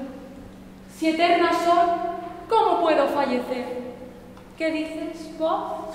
Si eterna soy, ¿cómo puedo fallecer? ¿Qué dices vos?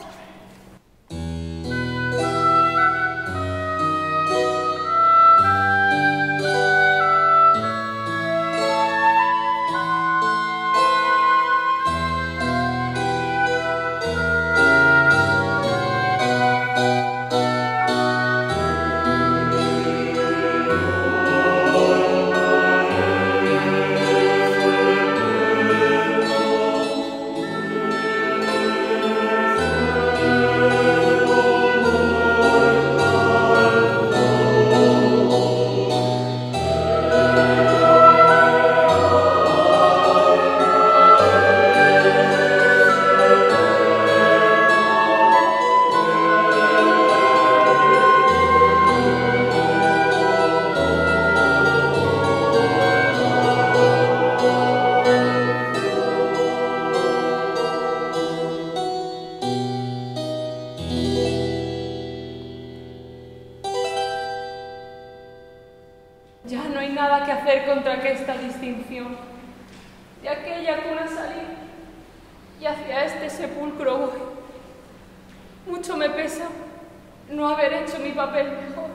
nada que hacer contra esta distinción. De aquella cuna salí y hacia este sepulcro voy. Mucho me pesa no haber hecho mi papel mejor.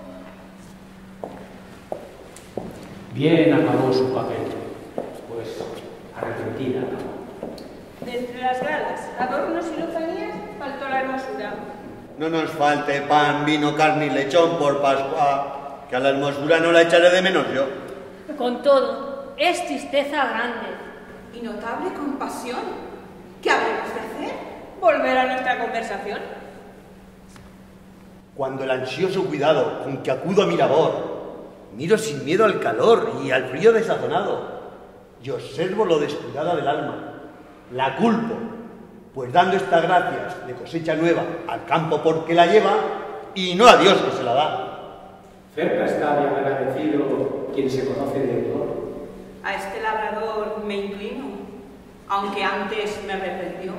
Bien acabó su papel, pues arrepentida acabó. De entre las galas, adornos y lozanías, faltó la hermosura. No nos falte pan, vino, carne y lechón por Pascua, que a la hermosura no la echaré de menos yo. Con todo, es tristeza grande. Y notable compasión. ¿Qué habremos de hacer? ¿Volver a nuestra conversación? Cuando el ansioso cuidado con que acudo a mi labor, miro sin miedo al calor y al frío desazonado, y observo lo descuidada del alma, la culpo, pues dando estas gracias de cosecha nueva al campo porque la lleva, y no a Dios que se la da. Cerca está bien agradecido quien se conoce deudor. A este labrador me inclino, aunque antes me arrepintió.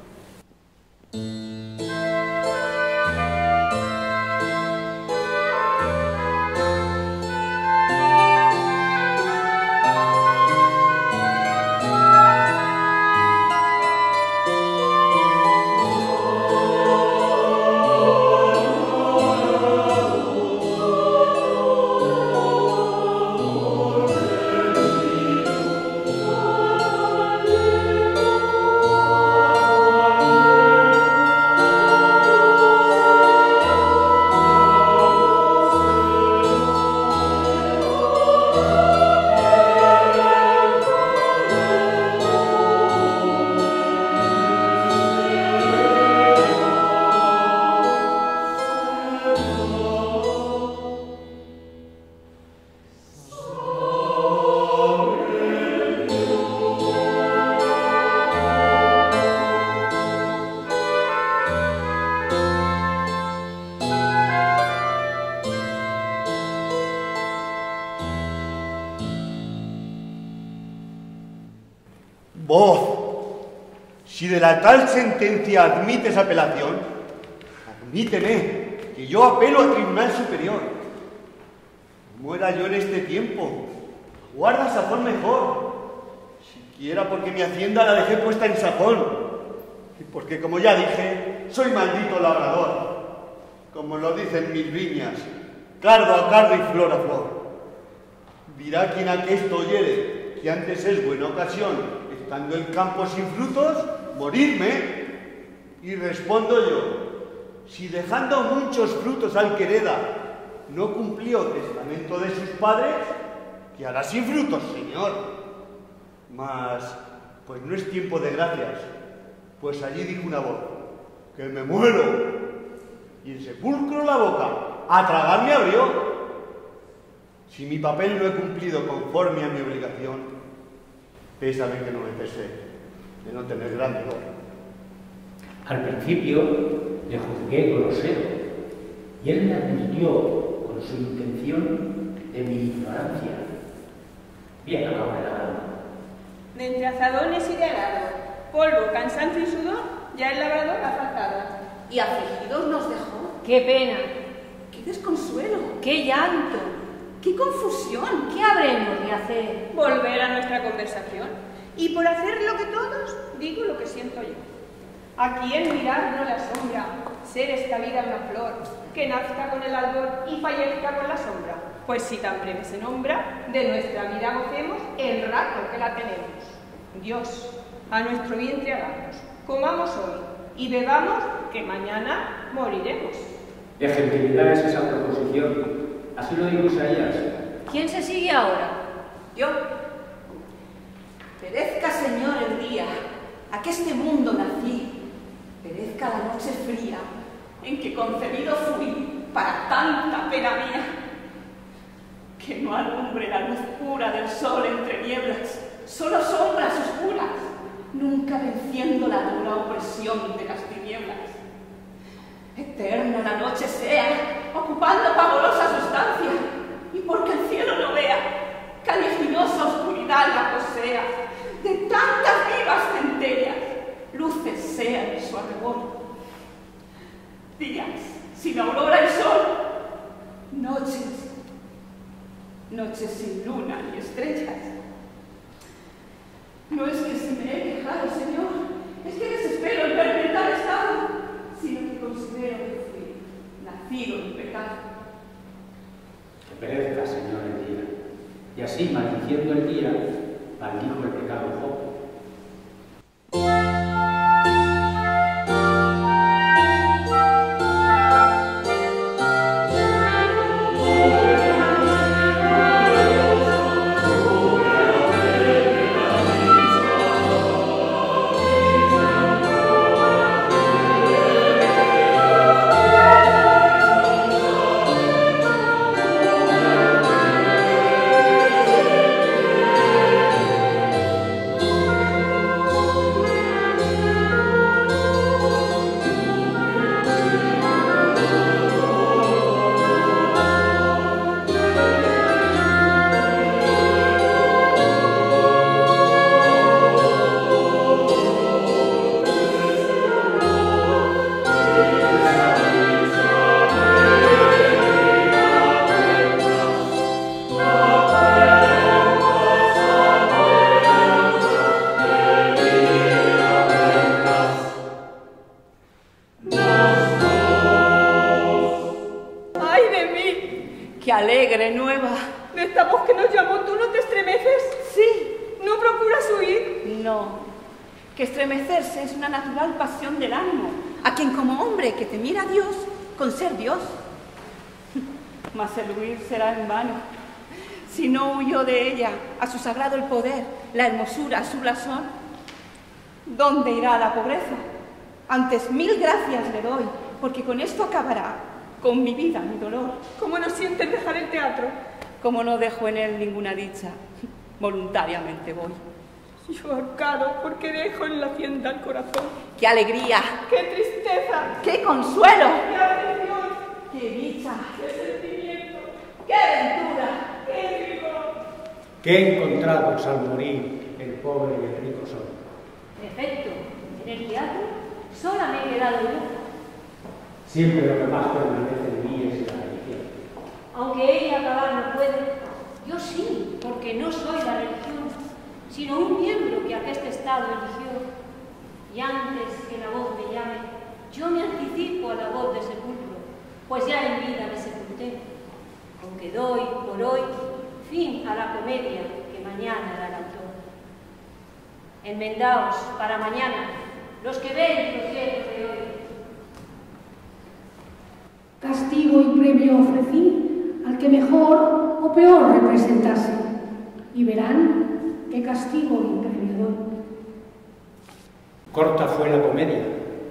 Voz, si de la tal sentencia admites apelación, admíteme que yo apelo al Tribunal Superior. Muera yo en este tiempo, guarda sazón mejor, siquiera porque mi hacienda la dejé puesta en sajón, y porque, como ya dije, soy maldito labrador, como lo dicen mis viñas, cardo a cardo y flor a flor. Dirá quien a que esto oyere, que antes es buena ocasión, estando el campo sin frutos, morirme. Y respondo yo, si dejando muchos frutos al que hereda, no cumplió testamento de sus padres, ¿qué hará sin frutos, señor? Mas, pues no es tiempo de gracias, pues allí dijo una voz, que me muero, y en sepulcro la boca, a tragar me abrió. Si mi papel no he cumplido conforme a mi obligación, pésame que no me pese de no tener gran dolor. Al principio le juzgué grosero, y él me advirtió con su intención de mi ignorancia. Bien acabó el labrador. De entre azadones y de arado, polvo, cansancio y sudor, ya el labrador ha faltado. Y afligidos nos dejó. ¡Qué pena! ¡Qué desconsuelo! ¡Qué llanto! ¡Qué confusión! ¿Qué habremos de hacer? Volver a nuestra conversación. Y por hacer lo que todos, digo lo que siento yo. ¿A quién mirar no la sombra? Ser esta vida una flor, que nazca con el albor y fallezca con la sombra. Pues si tan breve se nombra, de nuestra vida gocemos el rato que la tenemos. Dios, a nuestro vientre hagamos, comamos hoy y bebamos, que mañana moriremos. De gentilidad es esa proposición. Así lo dijo Isaías. ¿Quién se sigue ahora? Yo. Perezca, Señor, el día a que este mundo nací. Perezca la noche fría en que concebido fui para tanta pena mía. Que no alumbre la luz pura del sol entre nieblas, solo sombras oscuras, nunca venciendo la dura opresión de las tinieblas. Eterna la noche sea, ocupando pavorosa sustancia, y porque el cielo no vea, caliginosa oscuridad la posea, de tantas vivas centellas, luces sean su arrebol. Días sin aurora y sol, noches noches sin luna ni estrellas. No es que se me he quejado, Señor, es que desespero en verme en tal estado, sino que considero que fui nacido en pecado. Que perezca, Señor, el día. Y así, maldiciendo el día, maldijo el pecado Job. ¡Qué alegre nueva! ¿De esta voz que nos llamó tú no te estremeces? Sí. ¿No procuras huir? No. Que estremecerse es una natural pasión del ánimo, a quien como hombre que te mira a Dios, con ser Dios. Mas el huir será en vano. Si no huyó de ella, a su sagrado el poder, la hermosura, su blasón, ¿dónde irá la pobreza? Antes 1000 gracias le doy, porque con esto acabará con mi vida, mi dolor. ¿Cómo no sientes dejar el teatro? Como no dejo en él ninguna dicha, voluntariamente voy. Yo ahorcado porque dejo en la hacienda el corazón. ¡Qué alegría! ¡Qué tristeza! ¡Qué consuelo! ¡Qué aflicción! ¡Qué dicha! ¡Qué sentimiento! ¡Qué aventura! ¡Qué rigor! ¿Qué encontrados al morir el pobre y el rico son? En efecto, en el teatro sola me he quedado yo. Siempre lo que más permanece en mí es la religión. Aunque ella acabar no puede, yo sí, porque no soy la religión, sino un miembro que a este estado eligió. Y antes que la voz me llame, yo me anticipo a la voz de sepulcro, pues ya en vida me sepulté. Aunque doy por hoy fin a la comedia que mañana hará el autor. Enmendaos para mañana los que ven los cielos de hoy. Castigo y premio ofrecí al que mejor o peor representase, y verán qué castigo y premio doy. Corta fue la comedia,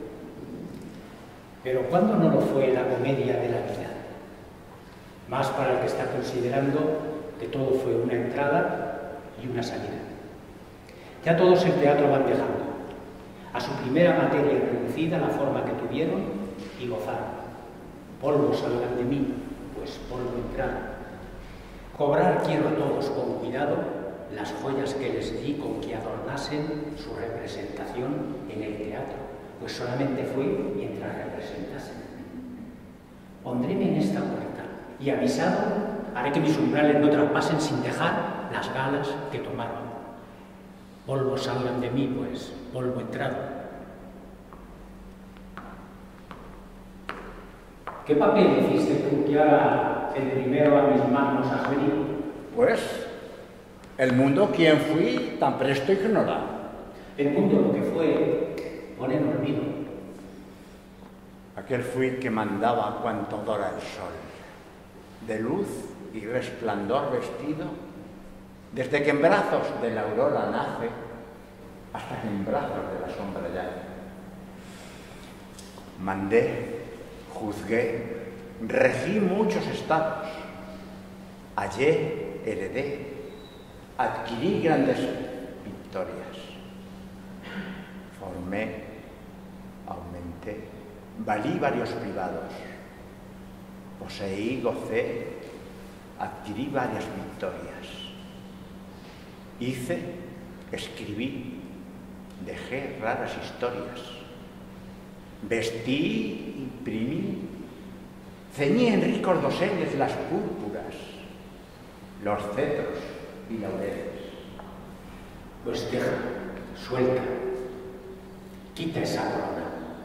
pero ¿cuándo no lo fue la comedia de la vida? Más para el que está considerando que todo fue una entrada y una salida. Ya todos el teatro van dejando, a su primera materia reducida la forma que tuvieron y gozaron. Polvo salgan de mí, pues polvo entraron. Cobrar quiero a todos con cuidado las joyas que les di con que adornasen su representación en el teatro, pues solamente fue mientras representasen. Pondréme en esta puerta y avisado haré que mis umbrales no traspasen sin dejar las galas que tomaron. Polvo salgan de mí, pues polvo entrado. ¿Qué papel hiciste tú que ahora el primero a mis manos has venido? Pues, el mundo quien fui tan presto ignorar. El mundo lo que fue, pone en olvido. Aquel fui que mandaba cuanto dora el sol, de luz y resplandor vestido, desde que en brazos de la aurora nace, hasta que en brazos de la sombra yace. Mandé, juzgué, regí muchos estados, hallé, heredé, adquirí grandes victorias, formé, aumenté, valí varios privados, poseí, gocé, adquirí varias victorias, hice, escribí, dejé raras historias, vestí, imprimí, ceñí en ricos doseles las púrpuras, los cetros y laureles. Pues deja, suelta, quita esa corona.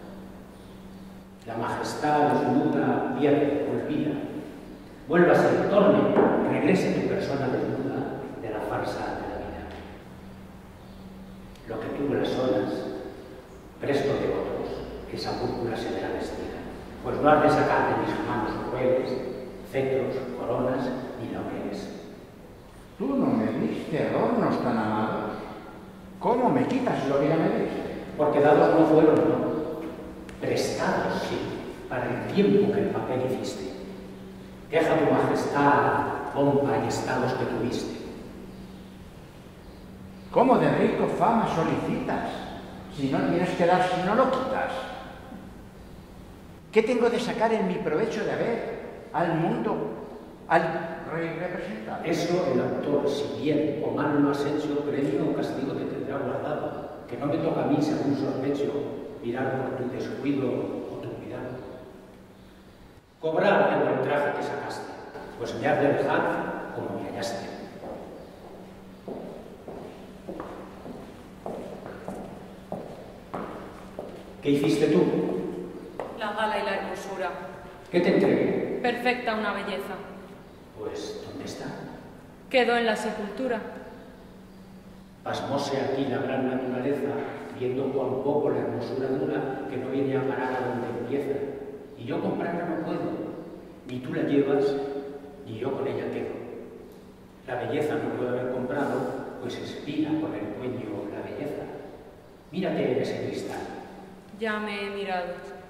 La majestad desnuda, pierde, olvida. Vuélvase, torne, regrese tu persona desnuda de la farsa de la vida. Lo que tuvo las olas, presto de otros, esa púrpura se verá vestida. Pues no has de sacar de mis manos crueles, cetros, coronas ni laureles. Tú no me diste adornos tan amados. ¿Cómo me quitas lo que ya me diste? Porque dados no fueron, no. Prestados, sí, para el tiempo que el papel hiciste. Deja tu majestad, pompa y estados que tuviste. ¿Cómo de rico fama solicitas? Si no tienes que dar, si no lo quitas. ¿Qué tengo de sacar en mi provecho de haber al mundo, al rey representado? Eso el autor, si bien o mal lo has hecho, premio o castigo te tendrá guardado. Que no me toca a mí, según sospecho, mirar por tu descuido o tu cuidado. Cobrar el buen traje que sacaste, pues me has de dejar como me hallaste. ¿Qué hiciste tú? La gala y la hermosura. ¿Qué te entregué? Perfecta una belleza. Pues, ¿dónde está? Quedó en la sepultura. Pasmóse aquí la gran naturaleza, viendo cuán poco la hermosura dura, que no viene a parar a donde empieza. Y yo comprarla no puedo. Ni tú la llevas, ni yo con ella quedo. La belleza no puedo haber comprado, pues expira por el dueño la belleza. Mírate en ese cristal. Ya me he mirado.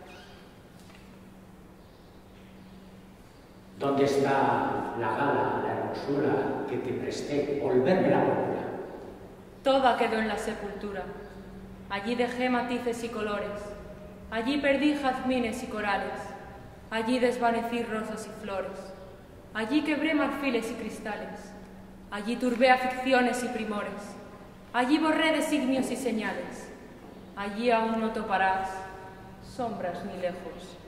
¿Dónde está la gala, la hermosura que te presté? Volverme la púrpura. Toda quedó en la sepultura. Allí dejé matices y colores. Allí perdí jazmines y corales. Allí desvanecí rosas y flores. Allí quebré marfiles y cristales. Allí turbé aficiones y primores. Allí borré designios y señales. Allí aún no toparás sombras ni lejos.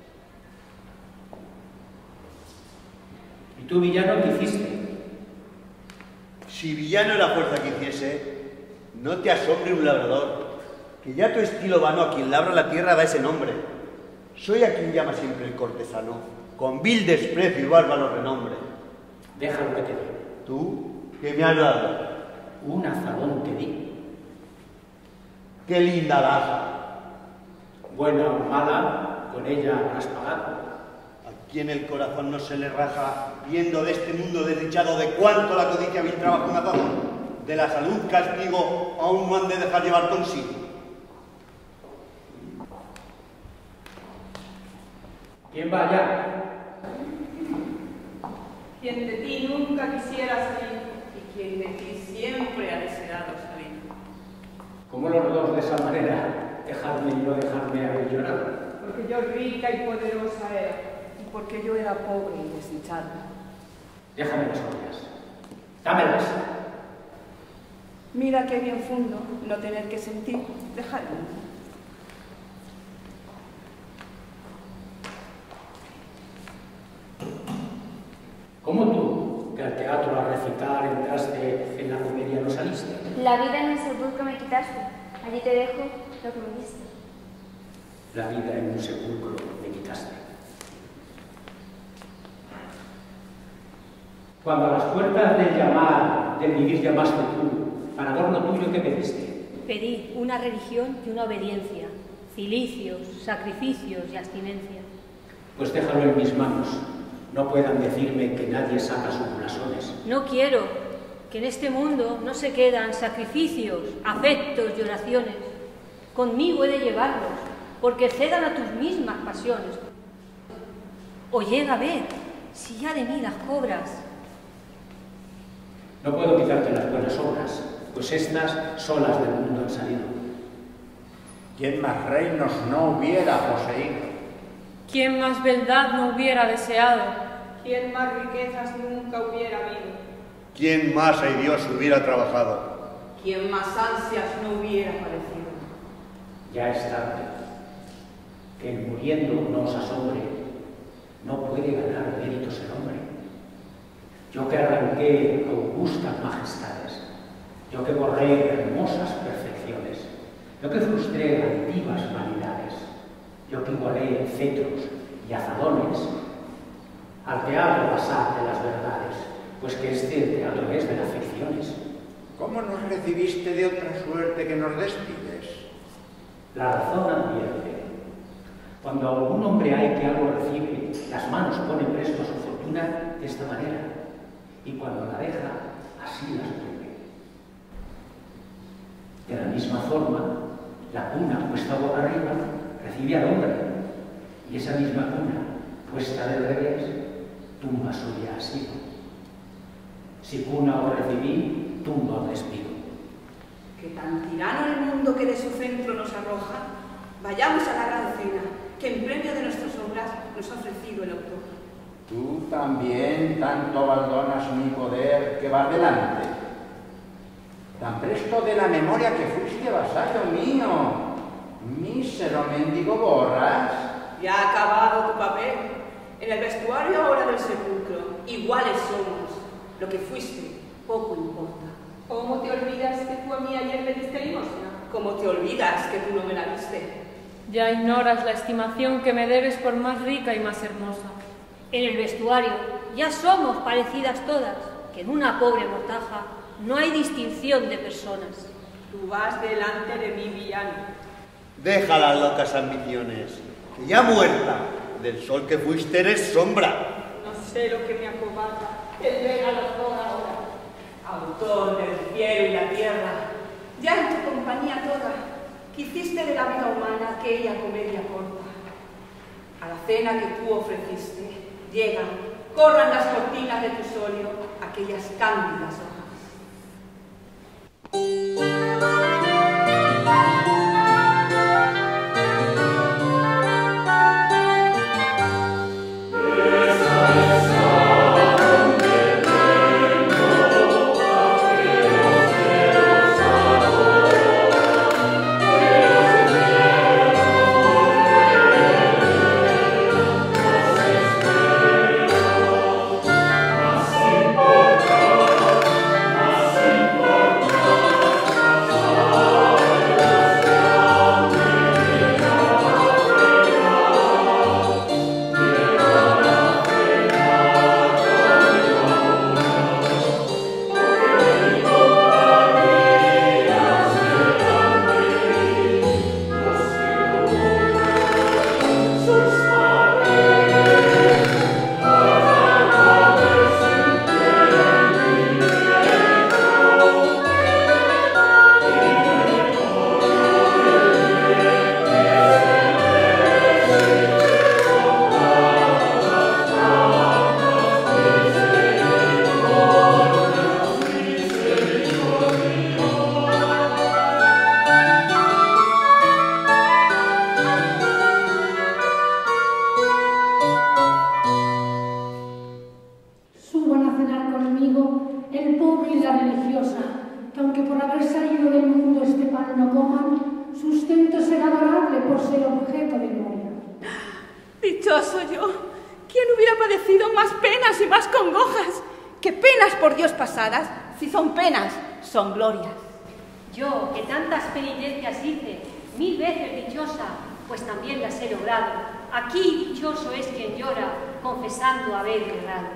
¿Y tú, villano, qué hiciste? Si villano era fuerza que hiciese, no te asombre un labrador, que ya tu estilo vano a quien labra la tierra da ese nombre. Soy a quien llama siempre el cortesano, con vil desprecio y bárbaro renombre. Déjalo que te dé. ¿Tú? ¿Qué me has dado? Un azadón te di. ¡Qué linda laja! Buena o mala, con ella habrás pagado. ¿A quién el corazón no se le raja, viendo de este mundo desdichado de cuánto la codicia vil trabaja un azadón? De la salud castigo aún no han de dejar llevar consigo. ¿Quién va allá? Quien de ti nunca quisiera salir y quien de ti siempre ha deseado salir. ¿Cómo los dos de esa manera? Dejarme y no dejarme haber llorado. Porque yo rica y poderosa era, y porque yo era pobre y desdichada. Déjame las joyas. Dámelas. Mira qué bien fundo no tener que sentir, dejarme. ¿Cómo tú, que al teatro a recitar entraste, en la comedia no saliste? La vida en el sepulcro me quitaste. Allí te dejo lo que me diste. La vida en un sepulcro me quitaste. Cuando a las puertas del llamar, del vivir llamaste tú, para adorno tuyo, ¿qué pediste? Pedí una religión y una obediencia, cilicios, sacrificios y abstinencia. Pues déjalo en mis manos. No puedan decirme que nadie saca sus blasones. No quiero que en este mundo no se quedan sacrificios, afectos y oraciones. Conmigo he de llevarlos, porque cedan a tus mismas pasiones. O llega a ver si ya de mí las cobras. No puedo quitarte las buenas obras, pues estas solas del mundo han salido. ¿Quién más reinos no hubiera poseído? ¿Quién más beldad no hubiera deseado? ¿Quién más riquezas nunca hubiera habido? ¿Quién más, ay Dios, hubiera trabajado? ¿Quién más ansias no hubiera padecido? Ya es tarde. Que el muriendo no os asombre, no puede ganar méritos el hombre. Yo que arranqué que augustas majestades, yo que borré hermosas perfecciones, yo que frustré altivas vanidades, yo que igualé cetros y azadones, al teatro pasar de las verdades, pues que este teatro es de las ficciones. ¿Cómo nos recibiste de otra suerte que nos despides? La razón advierte. Cuando algún hombre hay que algo recibe, las manos pone presto a su fortuna de esta manera, y cuando la deja, así las vuelve. De la misma forma, la cuna puesta boca arriba recibe al hombre, y esa misma cuna puesta del revés tumba suya ha sido. Si cuna o recibí, tumba o despido. Que tan tirano el mundo que de su centro nos arroja, vayamos a la gran cena, que en premio de nuestras obras nos ha ofrecido el autor. Tú también tanto abandonas mi poder que vas delante. Tan presto de la memoria que fuiste vasallo mío. Mísero mendigo borras. Ya ha acabado tu papel. En el vestuario ahora del sepulcro, iguales somos. Lo que fuiste, poco importa. ¿Cómo te olvidas que tú a mí ayer me diste limosna? ¿Cómo te olvidas que tú no me la diste? Ya ignoras la estimación que me debes por más rica y más hermosa. En el vestuario ya somos parecidas todas, que en una pobre mortaja no hay distinción de personas. Tú vas delante de mi villano. Deja las locas ambiciones, que ya muerta, del sol que fuiste eres sombra. No sé lo que me acobarda, el ver a los dos ahora. Autor del cielo y la tierra, ya en tu compañía toda, que hiciste de la vida humana aquella comedia corta. A la cena que tú ofreciste, llegan, corran las cortinas de tu solio, aquellas cándidas hojas. Dichoso yo, ¿quién hubiera padecido más penas y más congojas? Que penas por Dios pasadas, si son penas, son glorias. Yo, que tantas penitencias hice, 1000 veces dichosa, pues también las he logrado. Aquí dichoso es quien llora, confesando haber errado.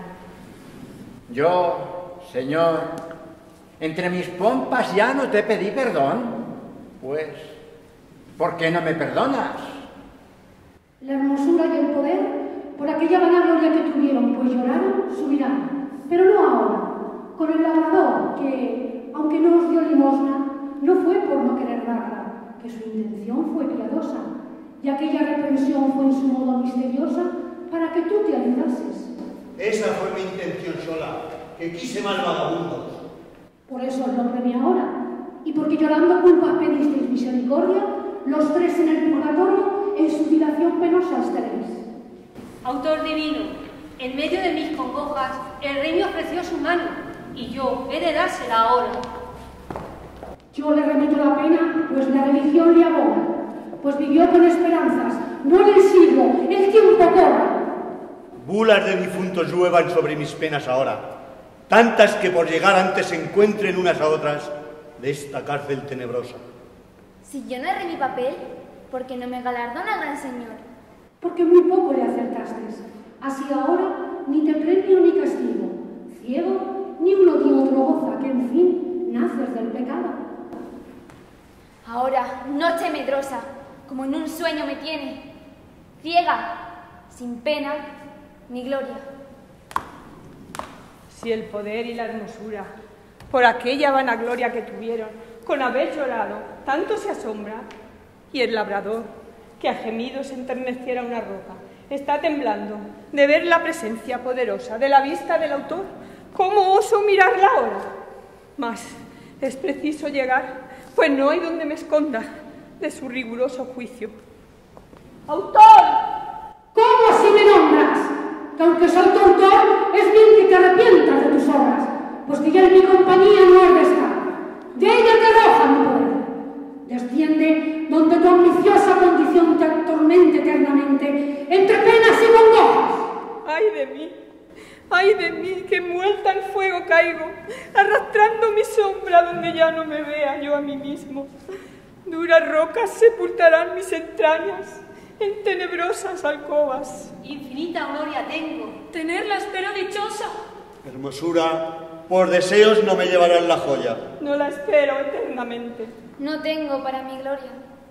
Yo, Señor, entre mis pompas ya no te pedí perdón. Pues, ¿por qué no me perdonas? La hermosura y el poder, por aquella vanagloria que tuvieron, pues lloraron, subirán. Pero no ahora, con el labrador que, aunque no os dio limosna, no fue por no querer darla, que su intención fue piadosa, y aquella reprensión fue en su modo misteriosa para que tú te ayudases. Esa fue mi intención sola, que quise más vagabundos. Por eso os lo premié ahora, y porque llorando culpas pedisteis misericordia, los tres en el purgatorio en su dilación penosa estaréis. Autor divino, en medio de mis congojas, el rey me ofreció su mano, y yo he de dársela ahora. Yo le remito la pena, pues la religión le aboga, pues vivió con esperanzas, no en el siglo, el tiempo corra. Bulas de difuntos lluevan sobre mis penas ahora. tantas que por llegar antes se encuentren unas a otras de esta cárcel tenebrosa. Si yo no erré mi papel, ¿por qué no me galardona, gran señor? Porque muy poco le acertaste. Así ahora ni te premio ni castigo, ciego ni uno ni otro goza, que en fin naces del pecado. Ahora, noche medrosa, como en un sueño me tiene, ciega, sin pena ni gloria. Si el poder y la hermosura, por aquella vanagloria que tuvieron, con haber llorado, tanto se asombra, y el labrador, que a gemidos enterneciera una roca, está temblando de ver la presencia poderosa de la vista del autor. ¿Cómo oso mirarla ahora? Mas es preciso llegar, pues no hay donde me esconda de su riguroso juicio. ¡Autor! ¿Cómo así me nombras? Que aunque soy tu autor, es bien que te arrepientas de tus obras, pues que ya en mi compañía no has de estar. De ella te arroja mi poder. Desciende donde tu ambiciosa condición te atormente eternamente, entre penas y congojas. ¡Ay de mí, que muerta en fuego caigo, arrastrando mi sombra donde ya no me vea yo a mí mismo! Duras rocas sepultarán mis entrañas en tenebrosas alcobas. Infinita gloria tengo. Tenerla espero dichosa. Hermosura, por deseos no me llevarán la joya. No la espero eternamente. No tengo para mi gloria.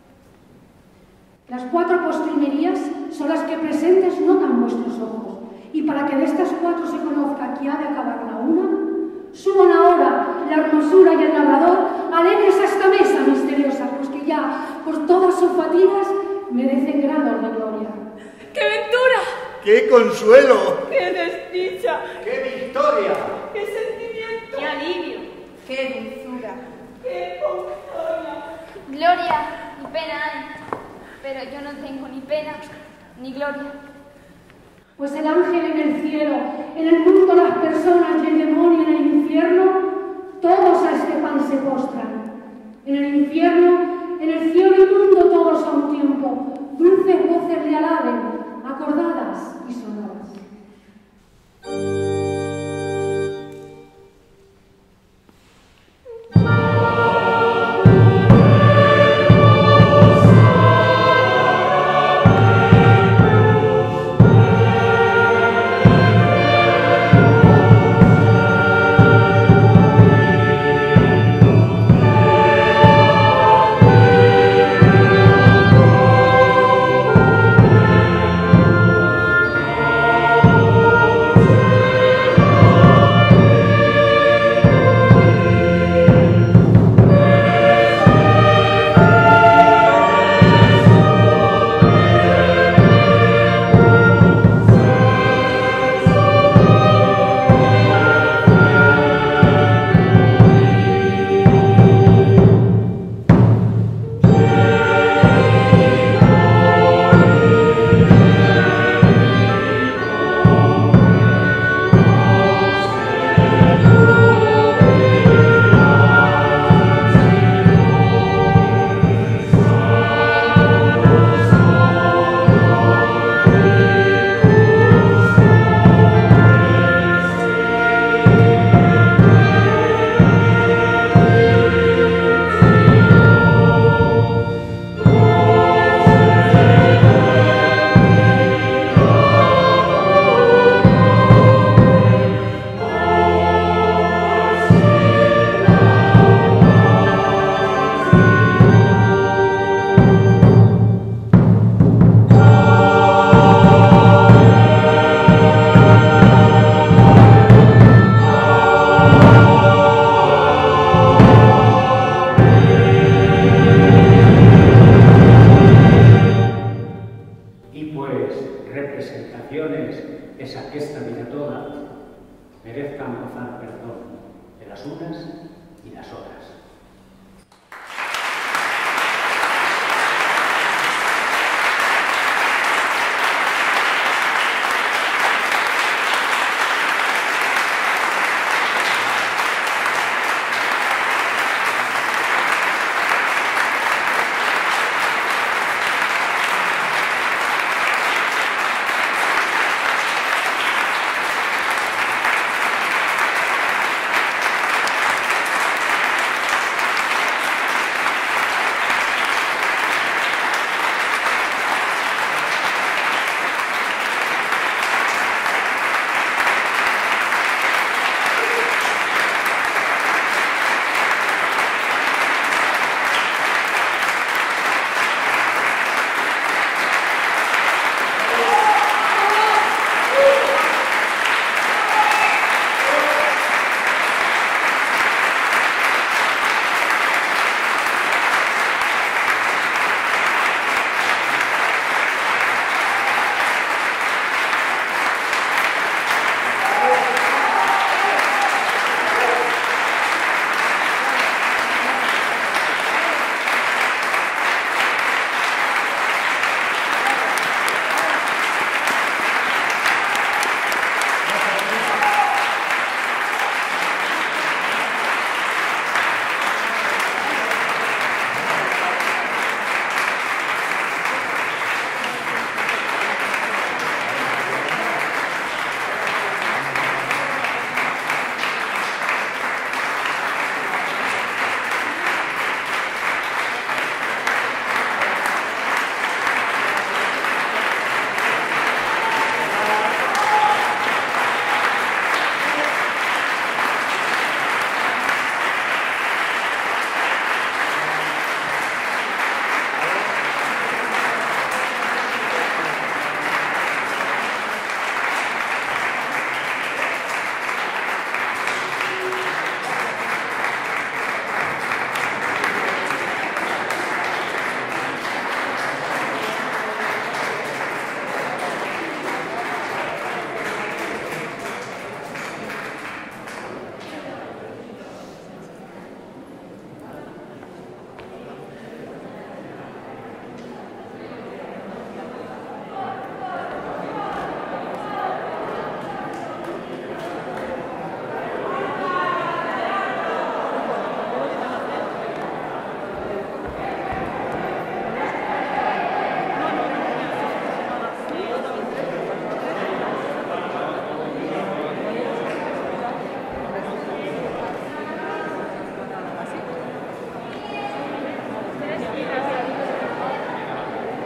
Las 4 postrimerías son las que presentes notan vuestros ojos, y para que de estas 4 se conozca que ha de acabar la una, suban ahora la hermosura y el labrador alegres a esta mesa misteriosa, pues que ya por todas sus fatigas merecen grados de gloria. ¡Qué ventura! ¡Qué consuelo! ¡Qué desdicha! ¡Qué victoria! ¡Qué sentimiento! ¡Qué alivio! ¡Qué dulzura! ¡Qué consola! Gloria y pena hay, pero yo no tengo ni pena ni gloria. Pues el ángel en el cielo, en el mundo las personas y el demonio en el infierno, todos a este pan se postran. En el infierno, en el cielo y mundo todos a un tiempo, dulces voces le alaben, acordadas y sonoras. es a que esta vida toda merezcan gozar perdón de las unas y las otras.